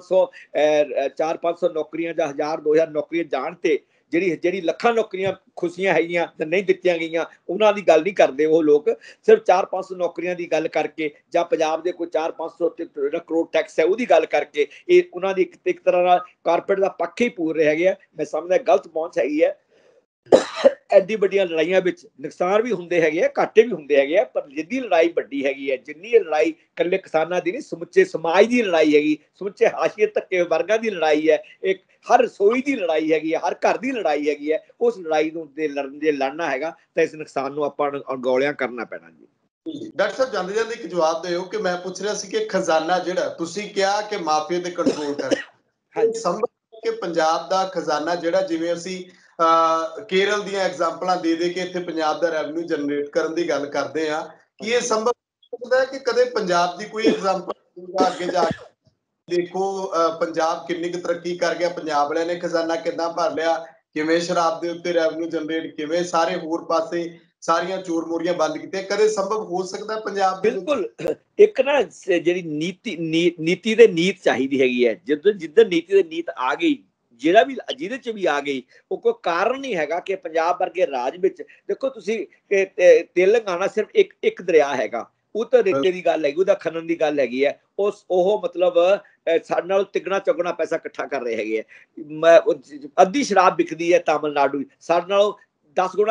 400-500 ਨੌਕਰੀਆਂ ਜਾਂ 1000-2000 ਨੌਕਰੀਆਂ ਜਾਣ ਤੇ ਜਿਹੜੀ ਲੱਖਾਂ ਨੌਕਰੀਆਂ ਖੁਸ਼ੀਆਂ ਹੈਗੀਆਂ ਤੇ ਨਹੀਂ ਦਿੱਤੀਆਂ ਗਈਆਂ, ਉਹਨਾਂ ਦੀ ਗੱਲ ਨਹੀਂ ਕਰਦੇ ਉਹ ਲੋਕ। ਸਿਰਫ 400-500 ਨੌਕਰੀਆਂ ਦੀ ਗੱਲ ਕਰਕੇ ਜਾਂ ਪੰਜਾਬ ਦੇ ਕੋਈ 400-500 ਕਰੋੜ ਟੈਕਸ ਹੈ ਉਹਦੀ ਗੱਲ ਕਰਕੇ ਇਹ ਉਹਨਾਂ ਦੀ ਇੱਕ ਤਰ੍ਹਾਂ ਨਾਲ ਕਾਰਪੋਰੇਟ ਦਾ ਪੱਖ ਹੀ ਪੂਰ ਰਹੇ ਹੈਗੇ ਆ। ਮੈਂ ਸਮਝਦਾ ਗਲਤ ਪਹੁੰਚ ਹੈਗੀ ਹੈ। ਐਡੀ ਵੱਡੀਆਂ ਲੜਾਈਆਂ ਵਿੱਚ ਨੁਕਸਾਨ ਵੀ ਹੁੰਦੇ ਹੈਗੇ ਆ, ਘਾਟੇ ਵੀ ਹੁੰਦੇ ਹੈਗੇ ਆ, ਪਰ ਜਿੰਨੀ ਲੜਾਈ ਵੱਡੀ ਹੈਗੀ ਹੈ, ਜਿੰਨੀ ਇਹ ਲੜਾਈ ਇਕੱਲੇ ਕਿਸਾਨਾਂ ਦੀ ਨਹੀਂ, ਸਮੁੱਚੇ ਸਮਾਜ ਦੀ ਲੜਾਈ ਹੈਗੀ, ਸਮੁੱਚੇ ਹਾਸ਼ੀਏ ਧੱਕੇ ਵਰਗਾਂ ਦੀ ਲੜਾਈ ਹੈ, ਇੱਕ ਹਰ ਰਸੋਈ ਦੀ ਲੜਾਈ ਹੈਗੀ ਹੈ, ਹਰ ਘਰ ਦੀ ਲੜਾਈ ਹੈਗੀ ਹੈ। ਉਸ ਲੜਾਈ ਨੂੰ ਜੇ ਲੜਨਾ ਹੈਗਾ ਤਾਂ ਇਸ ਨੁਕਸਾਨ ਨੂੰ ਆਪਾਂ ਅਣਗੌਲਿਆਂ ਕਰਨਾ ਪੈਣਾ ਜੀ। ਡਾਕਟਰ ਸਾਹਿਬ ਜਾਂਦੇ ਜਾਂਦੇ ਇੱਕ ਜਵਾਬ ਦਿਓ ਕਿ ਮੈਂ ਪੁੱਛ ਰਿਹਾ ਸੀ ਕਿ ਖਜ਼ਾਨਾ ਜਿਹੜਾ ਤੁਸੀਂ ਕਿਹਾ ਕਿ ਮਾਫੀਆ ਤੇ ਕੰਟਰੋਲ ਕਰ ਸੰਭਵ ਕਿ ਪੰਜਾਬ ਦਾ ਖਜ਼ਾਨਾ ਜਿਹੜਾ, ਜਿਵੇਂ ਅਸੀਂ ਕੇਰਲ ਦੀਆਂ ਐਗਜ਼ਾਮਪਲਾਂ ਦੇ ਕੇ ਇੱਥੇ ਪੰਜਾਬ ਦਾ ਰੈਵਨਿਊ ਜਨਰੇਟ ਕਰਨ ਦੀ ਗੱਲ ਕਰਦੇ ਆ, ਕੀ ਇਹ ਸੰਭਵ ਹੁੰਦਾ ਹੈ ਕਿ ਕਦੇ ਪੰਜਾਬ ਦੀ ਕੋਈ ਐਗਜ਼ਾਮਪਲ ਅੱਗੇ ਜਾ ਕੇ ਦੇਖੋ ਪੰਜਾਬ ਕਿੰਨੀ ਕੁ ਤਰੱਕੀ ਕਰ ਗਿਆ, ਪੰਜਾਬ ਵਾਲਿਆਂ ਨੇ ਖਜ਼ਾਨਾ ਕਿੱਦਾਂ ਭਰ ਲਿਆ, ਕਿਵੇਂ ਸ਼ਰਾਬ ਦੇ ਉੱਤੇ ਰੈਵਨਿਊ ਜਨਰੇਟ, ਕਿਵੇਂ ਸਾਰੇ ਹੋਰ ਪਾਸੇ ਸਾਰੀਆਂ ਚੋਰ ਮੋਰੀਆਂ ਬੰਦ ਕੀਤੀਆਂ, ਕਦੇ ਸੰਭਵ ਹੋ ਸਕਦਾ ਪੰਜਾਬ ਦੇ ਵਿੱਚ? ਬਿਲਕੁਲ। ਇੱਕ ਨਾ ਜਿਹੜੀ ਨੀਤੀ ਤੇ ਨੀਤ ਚਾਹੀਦੀ ਹੈਗੀ ਹੈ। ਜਿੱਦਣ ਨੀਤੀ ਤੇ ਨੀਤ ਆ ਗਈ, ਜਿਹਦੇ ਚ ਵੀ ਆ ਗਈ, ਉਹ ਕੋਈ ਕਾਰਨ ਨਹੀਂ ਹੈਗਾ ਕਿ ਪੰਜਾਬ ਵਰਗੇ ਰਾਜ ਵਿੱਚ ਦੇਖੋ ਤੁਸੀਂ ਤੇਲੰਗਾਨਾ ਸਿਰਫ ਇੱਕ ਦਰਿਆ ਹੈਗਾ, ਉਹ ਤਾਂ ਰੇਤੇ ਦੀ ਗੱਲ ਹੈਗੀ, ਉਹਦਾ ਖਨਨ ਦੀ ਗੱਲ ਹੈਗੀ ਹੈ। ਉਹ ਮਤਲਬ ਸਾਡੇ ਨਾਲ ਤਿੱਗਣਾ ਚੌਗਣਾ ਪੈਸਾ ਇਕੱਠਾ ਕਰ ਰਹੇ ਹੈਗੇ ਆ। ਅੱਧੀ ਸ਼ਰਾਬ ਵਿਕਦੀ ਹੈ ਤਾਮਿਲਨਾਡੂ, ਸਾਡੇ ਨਾਲ 10 ਗੁਣਾ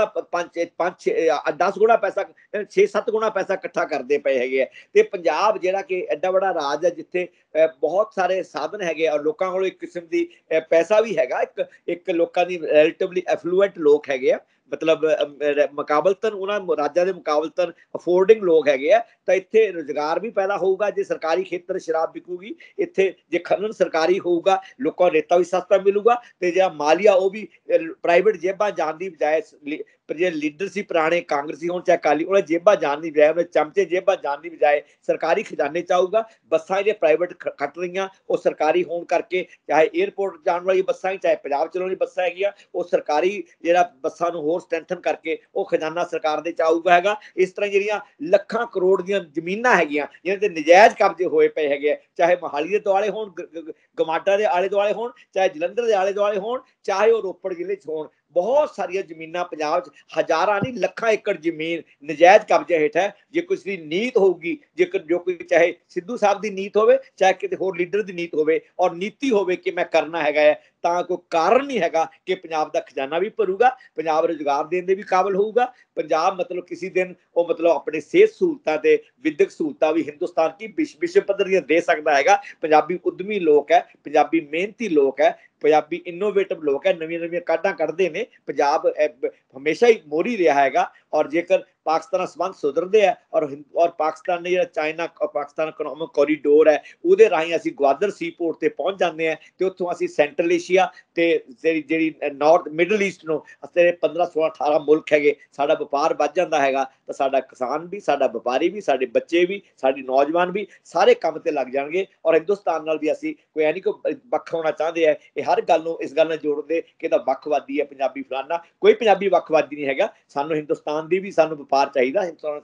10 ਗੁਣਾ ਪੈਸਾ 6-7 ਗੁਣਾ ਪੈਸਾ ਇਕੱਠਾ ਕਰਦੇ ਪਏ ਹੈਗੇ ਆ। ਤੇ ਪੰਜਾਬ ਜਿਹੜਾ ਕਿ ਐਡਾ ਬੜਾ ਰਾਜ ਹੈ ਜਿੱਥੇ ਬਹੁਤ ਸਾਰੇ ਸਾਧਨ ਹੈਗੇ ਔਰ ਲੋਕਾਂ ਕੋਲ ਇੱਕ ਕਿਸਮ ਦੀ ਪੈਸਾ ਵੀ ਹੈਗਾ, ਇੱਕ ਲੋਕਾਂ ਦੀ ਰਿਲੇਟਿਵਲੀ ਐਫਲੂਐਂਟ ਲੋਕ ਹੈਗੇ ਆ, ਮਤਲਬ ਮੁਕਾਬਲਤਨ ਉਹਨਾਂ ਰਾਜਾਂ ਦੇ ਮੁਕਾਬਲਤਨ ਅਫੋਰਡਿੰਗ ਲੋਕ ਹੈਗੇ ਆ। ਤਾਂ ਇੱਥੇ ਰੁਜ਼ਗਾਰ ਵੀ ਪੈਦਾ ਹੋਊਗਾ ਜੇ ਸਰਕਾਰੀ ਖੇਤਰ ਸ਼ਰਾਬ ਵਿਕੂਗੀ। ਇੱਥੇ ਜੇ ਖਨਨ ਸਰਕਾਰੀ ਹੋਊਗਾ ਲੋਕਾਂ ਨੂੰ ਰੇਤਾ ਵੀ ਸਸਤਾ ਮਿਲੂਗਾ, ਤੇ ਜਿਹੜਾ ਮਾਲੀਆ ਉਹ ਵੀ ਪ੍ਰਾਈਵੇਟ ਜੇਬਾਂ ਜਾਣ ਦੀ ਬਜਾਏ ਜਿਹੜੇ ਲੀਡਰ ਸੀ ਪੁਰਾਣੇ ਕਾਂਗਰਸੀ ਹੋਣ ਚਾਹੇ ਅਕਾਲੀ, ਉਹਨਾਂ ਜੇਬਾਂ ਜਾਣ ਦੀ ਬਜਾਏ, ਉਹਨਾਂ ਚਮਚੇ ਜੇਬਾਂ ਜਾਣ ਦੀ ਬਜਾਏ ਸਰਕਾਰੀ ਖਜ਼ਾਨੇ ਚ ਆਊਗਾ। ਬੱਸਾਂ ਜਿਹੜੇ ਪ੍ਰਾਈਵੇਟ ਖੱਟ ਰਹੀਆਂ ਉਹ ਸਰਕਾਰੀ ਹੋਣ ਕਰਕੇ, ਚਾਹੇ ਏਅਰਪੋਰਟ ਜਾਣ ਵਾਲੀ ਬੱਸਾਂ ਹੀ ਚਾਹੇ ਪੰਜਾਬ ਚਲਾਉਣ ਵਾਲੀ ਬੱਸਾਂ ਹੈਗੀਆਂ, ਉਹ ਸਰਕਾਰੀ ਜਿਹੜਾ ਬੱਸਾਂ ਨੂੰ ਹੋਰ ਸਟਰੈਂਥਨ ਕਰਕੇ ਉਹ ਖਜ਼ਾਨਾ ਸਰਕਾਰ ਦੇ ਚ ਆਊਗਾ ਹੈਗਾ। ਇਸ ਤਰ੍ਹਾਂ ਜਿਹੜੀਆਂ ਲੱਖਾਂ ਕਰੋੜ ਦੀਆਂ ਜ਼ਮੀਨਾਂ ਹੈਗੀਆਂ ਜਿਹਨਾਂ ਤੇ ਨਜਾਇਜ਼ ਕਬਜ਼ੇ ਹੋਏ ਪਏ ਹੈਗੇ ਆ, ਚਾਹੇ ਮੋਹਾਲੀ ਦੇ ਦੁਆਲੇ ਹੋਣ, ਗਮਾਡਾ ਦੇ ਆਲੇ ਦੁਆਲੇ ਹੋਣ, ਚਾਹੇ ਜਲੰਧਰ ਦੇ ਆਲੇ ਦੁਆਲੇ ਹੋਣ, ਚਾਹੇ ਉਹ ਰੋਪੜ ਜ਼ਿਲ੍ਹੇ ਚ ਹੋਣ, ਬਹੁਤ ਸਾਰੀਆਂ ਜ਼ਮੀਨਾਂ ਪੰਜਾਬ 'ਚ ਹਜ਼ਾਰਾਂ ਨਹੀਂ ਲੱਖਾਂ ਏਕੜ ਜ਼ਮੀਨ ਨਜਾਇਜ਼ ਕਬਜ਼ੇ ਹੇਠ ਹੈ। ਜੇ ਕਿਸੇ ਦੀ ਨੀਤ ਹੋਊਗੀ, ਜੇਕਰ ਜੋ ਕੋਈ ਚਾਹੇ ਸਿੱਧੂ ਸਾਹਿਬ ਦੀ ਨੀਤ ਹੋਵੇ ਚਾਹੇ ਕਿਤੇ ਹੋਰ ਲੀਡਰ ਦੀ ਨੀਤ ਹੋਵੇ ਔਰ ਨੀਤੀ ਹੋਵੇ ਕਿ ਮੈਂ ਕਰਨਾ ਹੈਗਾ ਹੈ, ਤਾਂ ਕੋਈ ਕਾਰਨ ਨਹੀਂ ਹੈਗਾ ਕਿ ਪੰਜਾਬ ਦਾ ਖਜ਼ਾਨਾ ਵੀ ਭਰੂਗਾ, ਪੰਜਾਬ ਰੁਜ਼ਗਾਰ ਦੇਣ ਦੇ ਵੀ ਕਾਬਲ ਹੋਊਗਾ। ਪੰਜਾਬ ਮਤਲਬ ਕਿਸੇ ਦਿਨ ਉਹ ਮਤਲਬ ਆਪਣੇ ਸਿਹਤ ਸਹੂਲਤਾਂ ਤੇ ਵਿਦਿਅਕ ਸਹੂਲਤਾਂ ਵੀ ਹਿੰਦੁਸਤਾਨ ਕੀ ਵਿਸ਼ਵ ਪੱਧਰ ਦੀਆਂ ਦੇ ਸਕਦਾ ਹੈਗਾ। ਪੰਜਾਬੀ ਉਦਮੀ ਲੋਕ ਹੈ, ਪੰਜਾਬੀ ਮਿਹਨਤੀ ਲੋਕ ਹੈ, ਪੰਜਾਬੀ ਇਨੋਵੇਟਿਵ ਲੋਕ ਹੈ, ਨਵੀਆਂ ਨਵੀਆਂ ਕਾਢਾਂ ਕੱਢਦੇ ਨੇ। ਪੰਜਾਬ ਹਮੇਸ਼ਾ ਹੀ ਮੋਹਰੀ ਰਿਹਾ ਹੈਗਾ ਔਰ ਜੇਕਰ ਪਾਕਿਸਤਾਨ ਨਾਲ ਸੰਬੰਧ ਸੁਧਰਦੇ ਆ ਔਰ ਪਾਕਿਸਤਾਨ ਨੇ ਜਿਹੜਾ ਚਾਈਨਾ ਪਾਕਿਸਤਾਨ ਇਕਨੋਮਿਕ ਕੋਰੀਡੋਰ ਹੈ ਉਹਦੇ ਰਾਹੀਂ ਅਸੀਂ ਗਵਾਦਰ ਸੀਪੋਰਟ ਤੇ ਪਹੁੰਚ ਜਾਂਦੇ ਆ ਤੇ ਉੱਥੋਂ ਅਸੀਂ ਸੈਂਟਰਲ ਏਸ਼ੀਆ ਤੇ ਜਿਹੜੀ ਨਾਰਥ ਮਿਡਲ ਈਸਟ ਨੂੰ ਤੇ 15 16 18 ਮੁਲਕ ਹੈਗੇ, ਸਾਡਾ ਵਪਾਰ ਵੱਧ ਜਾਂਦਾ ਹੈਗਾ। ਤਾਂ ਸਾਡਾ ਕਿਸਾਨ ਵੀ, ਸਾਡਾ ਵਪਾਰੀ ਵੀ, ਸਾਡੇ ਬੱਚੇ ਵੀ, ਸਾਡੇ ਨੌਜਵਾਨ ਵੀ ਸਾਰੇ ਕੰਮ ਤੇ ਲੱਗ ਜਾਣਗੇ ਔਰ ਹਿੰਦੁਸਤਾਨ ਨਾਲ ਵੀ ਅਸੀਂ ਕੋਈ ਐ ਨਹੀਂ ਕੋਈ ਵੱਖ ਹੋਣਾ ਚਾਹੁੰਦੇ ਆ। ਇਹ ਹਰ ਗੱਲ ਨੂੰ ਇਸ ਗੱਲ ਨਾਲ ਜੋੜਦੇ ਕਿ ਇਹਦਾ ਵੱਖਵਾਦੀ ਹੈ ਪੰਜਾਬੀ ਫਲਾਨਾ, ਕੋਈ ਪੰਜਾਬੀ ਵੱਖਵਾਦੀ ਨਹੀਂ ਹੈਗਾ। ਸਾਨੂੰ ਹਿੰਦੁਸਤਾਨ ਦੀ ਵੀ ਸਾਨੂੰ ਵਪਾਰ ਚਾਹੀਦਾ,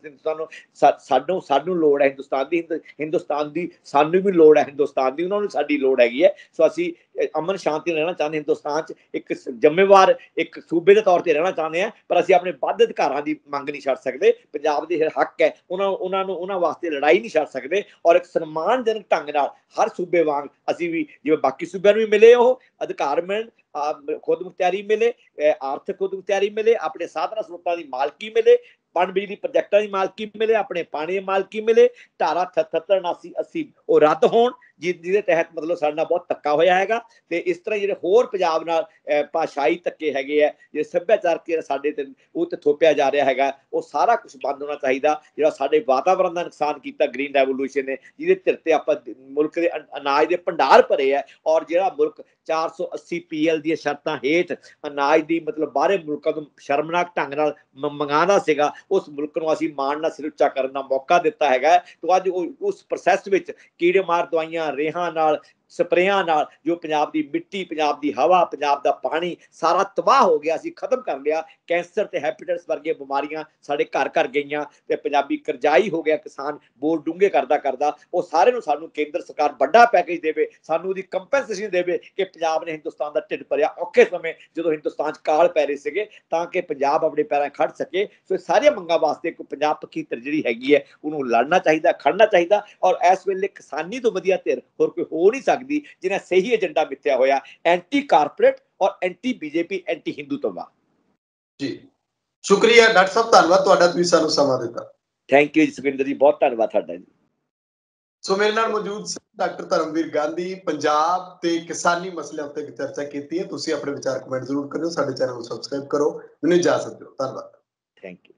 ਸਾਨੂੰ ਲੋੜ ਹੈ ਹਿੰਦੁਸਤਾਨ ਦੀ ਸਾਨੂੰ ਵੀ ਲੋੜ ਹੈ ਹਿੰਦੁਸਤਾਨ ਦੀ, ਉਹਨਾਂ ਨੂੰ ਸਾਡੀ ਲੋੜ ਹੈਗੀ ਹੈ। ਸੋ ਅਸੀਂ ਅਮਨ ਸ਼ਾਂਤੀ ਰਹਿਣਾ ਚਾਹੁੰਦੇ ਹਿੰਦੁਸਤਾਨ 'ਚ, ਇੱਕ ਜ਼ਿੰਮੇਵਾਰ ਇੱਕ ਸੂਬੇ ਦੇ ਤੌਰ ਤੇ ਰਹਿਣਾ ਚਾਹੁੰਦੇ ਹਾਂ, ਪਰ ਅਸੀਂ ਆਪਣੇ ਵੱਧ ਅਧਿਕਾਰਾਂ ਦੀ ਮੰਗ ਨਹੀਂ ਛੱਡ ਸਕਦੇ। ਪੰਜਾਬ ਦੇ ਹੱਕ ਹੈ ਉਹਨਾਂ ਵਾਸਤੇ ਲੜਾਈ ਨਹੀਂ ਛੱਡ ਸਕਦੇ ਔਰ ਇੱਕ ਸਨਮਾਨਜਨਕ ਢੰਗ ਨਾਲ ਹਰ ਸੂਬੇ ਵਾਂਗ ਅਸੀਂ ਵੀ ਜਿਵੇਂ ਬਾਕੀ ਸੂਬਿਆਂ ਨੂੰ ਵੀ ਮਿਲੇ ਉਹ ਅਧਿਕਾਰ ਮਿਲਣ, ਖੁਦ ਮੁਖਤਿਆਰੀ ਮਿਲੇ, ਆਰਥਿਕ ਖੁਦ ਮੁਖਤਿਆਰੀ ਮਿਲੇ, ਆਪਣੇ ਸਾਧਨਾਂ ਸਰੋਤਾਂ ਦੀ ਮਾਲਕੀ ਮਿਲੇ, ਪਣ ਬਿਜਲੀ ਪ੍ਰੋਜੈਕਟਾਂ ਦੀ ਮਾਲਕੀ ਮਿਲੇ, ਆਪਣੇ ਪਾਣੀ ਦੀ ਮਾਲਕੀ ਮਿਲੇ, ਧਾਰਾ 77 79 80 ਉਹ ਰੱਦ ਹੋਣ ਜਿਹਦੇ ਤਹਿਤ ਮਤਲਬ ਸਾਡੇ ਨਾਲ ਬਹੁਤ ਧੱਕਾ ਹੋਇਆ ਹੈਗਾ। ਤੇ ਇਸ ਤਰ੍ਹਾਂ ਜਿਹੜੇ ਹੋਰ ਪੰਜਾਬ ਨਾਲ ਭਾਸ਼ਾਈ ਧੱਕੇ ਹੈਗੇ ਆ, ਜਿਹੜੇ ਸੱਭਿਆਚਾਰਕ ਸਾਡੇ ਤੇ ਉਹ ਤੇ ਥੋਪਿਆ ਜਾ ਰਿਹਾ ਹੈਗਾ, ਉਹ ਸਾਰਾ ਕੁਝ ਬੰਦ ਹੋਣਾ ਚਾਹੀਦਾ। ਜਿਹੜਾ ਸਾਡੇ ਵਾਤਾਵਰਨ ਦਾ ਨੁਕਸਾਨ ਕੀਤਾ ਗ੍ਰੀਨ ਰੈਵੋਲੂਸ਼ਨ ਨੇ, ਜਿਹਦੇ ਧਿਰ ਤੇ ਆਪਾਂ ਮੁਲਕ ਦੇ ਅਨਾਜ ਦੇ ਭੰਡਾਰ ਭਰੇ ਆ ਔਰ ਜਿਹੜਾ ਮੁਲਕ 480 PL ਦੀਆਂ ਸ਼ਰਤਾਂ ਹੇਠ ਅਨਾਜ ਦੀ ਮਤਲਬ ਬਾਹਰੇ ਮੁਲਕਾਂ ਤੋਂ ਸ਼ਰਮਨਾਕ ਢੰਗ ਨਾਲ ਮੰਗਾਉਂਦਾ ਸੀਗਾ, ਉਸ ਮੁਲਕ ਨੂੰ ਅਸੀਂ ਮਾਣ ਨਾਲ ਸਿਰ ਉੱਚਾ ਕਰਨ ਦਾ ਮੌਕਾ ਦਿੱਤਾ ਹੈਗਾ। ਤੇ ਅੱਜ ਉਸ ਪ੍ਰੋਸੈਸ ਵਿੱਚ ਕੀੜੇ ਮਾਰ ਦਵਾਈਆਂ, ਰੇਹਾਂ ਨਾਲ, ਸਪਰੇਆਂ ਨਾਲ ਜੋ ਪੰਜਾਬ ਦੀ ਮਿੱਟੀ, ਪੰਜਾਬ ਦੀ ਹਵਾ, ਪੰਜਾਬ ਦਾ ਪਾਣੀ ਸਾਰਾ ਤਬਾਹ ਹੋ ਗਿਆ, ਅਸੀਂ ਖਤਮ ਕਰ ਲਿਆ। ਕੈਂਸਰ ਤੇ ਹੈਪੇਟਾਈਟਸ ਵਰਗੀਆਂ ਬਿਮਾਰੀਆਂ ਸਾਡੇ ਘਰ ਘਰ ਗਈਆਂ ਤੇ ਪੰਜਾਬੀ ਕਰਜ਼ਾਈ ਹੋ ਗਿਆ, ਕਿਸਾਨ ਬੋਰ ਡੂੰਘੇ ਕਰਦਾ ਉਹ ਸਾਰੇ ਨੂੰ ਸਾਨੂੰ ਕੇਂਦਰ ਸਰਕਾਰ ਵੱਡਾ ਪੈਕੇਜ ਦੇਵੇ, ਸਾਨੂੰ ਉਹਦੀ ਕੰਪਨਸੇਸ਼ਨ ਦੇਵੇ ਕਿ ਪੰਜਾਬ ਨੇ ਹਿੰਦੁਸਤਾਨ ਦਾ ਢਿੱਡ ਭਰਿਆ ਔਖੇ ਸਮੇਂ ਜਦੋਂ ਹਿੰਦੁਸਤਾਨ 'ਚ ਕਾਲ ਪੈ ਰਹੇ ਸੀਗੇ, ਤਾਂ ਕਿ ਪੰਜਾਬ ਆਪਣੇ ਪੈਰਾਂ ਖੜ ਸਕੇ। ਸੋ ਸਾਰੀਆਂ ਮੰਗਾਂ ਵਾਸਤੇ ਇੱਕ ਪੰਜਾਬ ਪੱਖੀ ਧਿਰ ਜਿਹੜੀ ਹੈਗੀ ਹੈ ਉਹਨੂੰ ਲੜਨਾ ਚਾਹੀਦਾ, ਖੜਨਾ ਚਾਹੀਦਾ ਔਰ ਇਸ ਵੇਲੇ ਕਿਸਾਨੀ ਤੋਂ ਵਧੀਆ ਧਿਰ ਹੋਰ ਕੋਈ ਹੋ ਨਹੀਂ ਸਕਦੀ ਜਿਹਨੇ ਸਹੀ ਏਜੰਡਾ ਮਿੱਥਿਆ ਹੋਇਆ ਐਂਟੀ ਕਾਰਪੋਰੇਟ ਔਰ ਐਂਟੀ ਬੀਜੇਪੀ ਐਂਟੀ ਹਿੰਦੂਤਵਾ। ਜੀ ਸ਼ੁਕਰੀਆ ਡਾਕਟਰ ਸਾਹਿਬ, ਧੰਨਵਾਦ ਤੁਹਾਡਾ, ਤੁਸੀਂ ਸਾਨੂੰ ਸਮਾਂ ਦਿੱਤਾ। ਥੈਂਕ ਯੂ ਜੀ ਸੁਖਿੰਦਰ ਜੀ, ਬਹੁਤ ਧੰਨਵਾਦ ਤੁਹਾਡਾ ਜੀ। ਸੋ ਮੇਰੇ ਨਾਲ ਮੌਜੂਦ ਸੀ ਡਾਕਟਰ ਧਰਮਵੀਰ ਗਾਂਧੀ, ਪੰਜਾਬ ਤੇ ਕਿਸਾਨੀ ਮਸਲਿਆਂ ਉੱਤੇ ਚਰਚਾ ਕੀਤੀ ਹੈ। ਤੁਸੀਂ ਆਪਣੇ ਵਿਚਾਰ ਕਮੈਂਟ ਜ਼ਰੂਰ ਕਰਿਓ, ਸਾਡੇ ਚੈਨਲ ਨੂੰ ਸਬਸਕ੍ਰਾਈਬ ਕਰੋ। ਮੈਨੂੰ ਇਜਾਜ਼ਤ ਦਿਓ, ਧੰਨਵਾਦ। Thank you.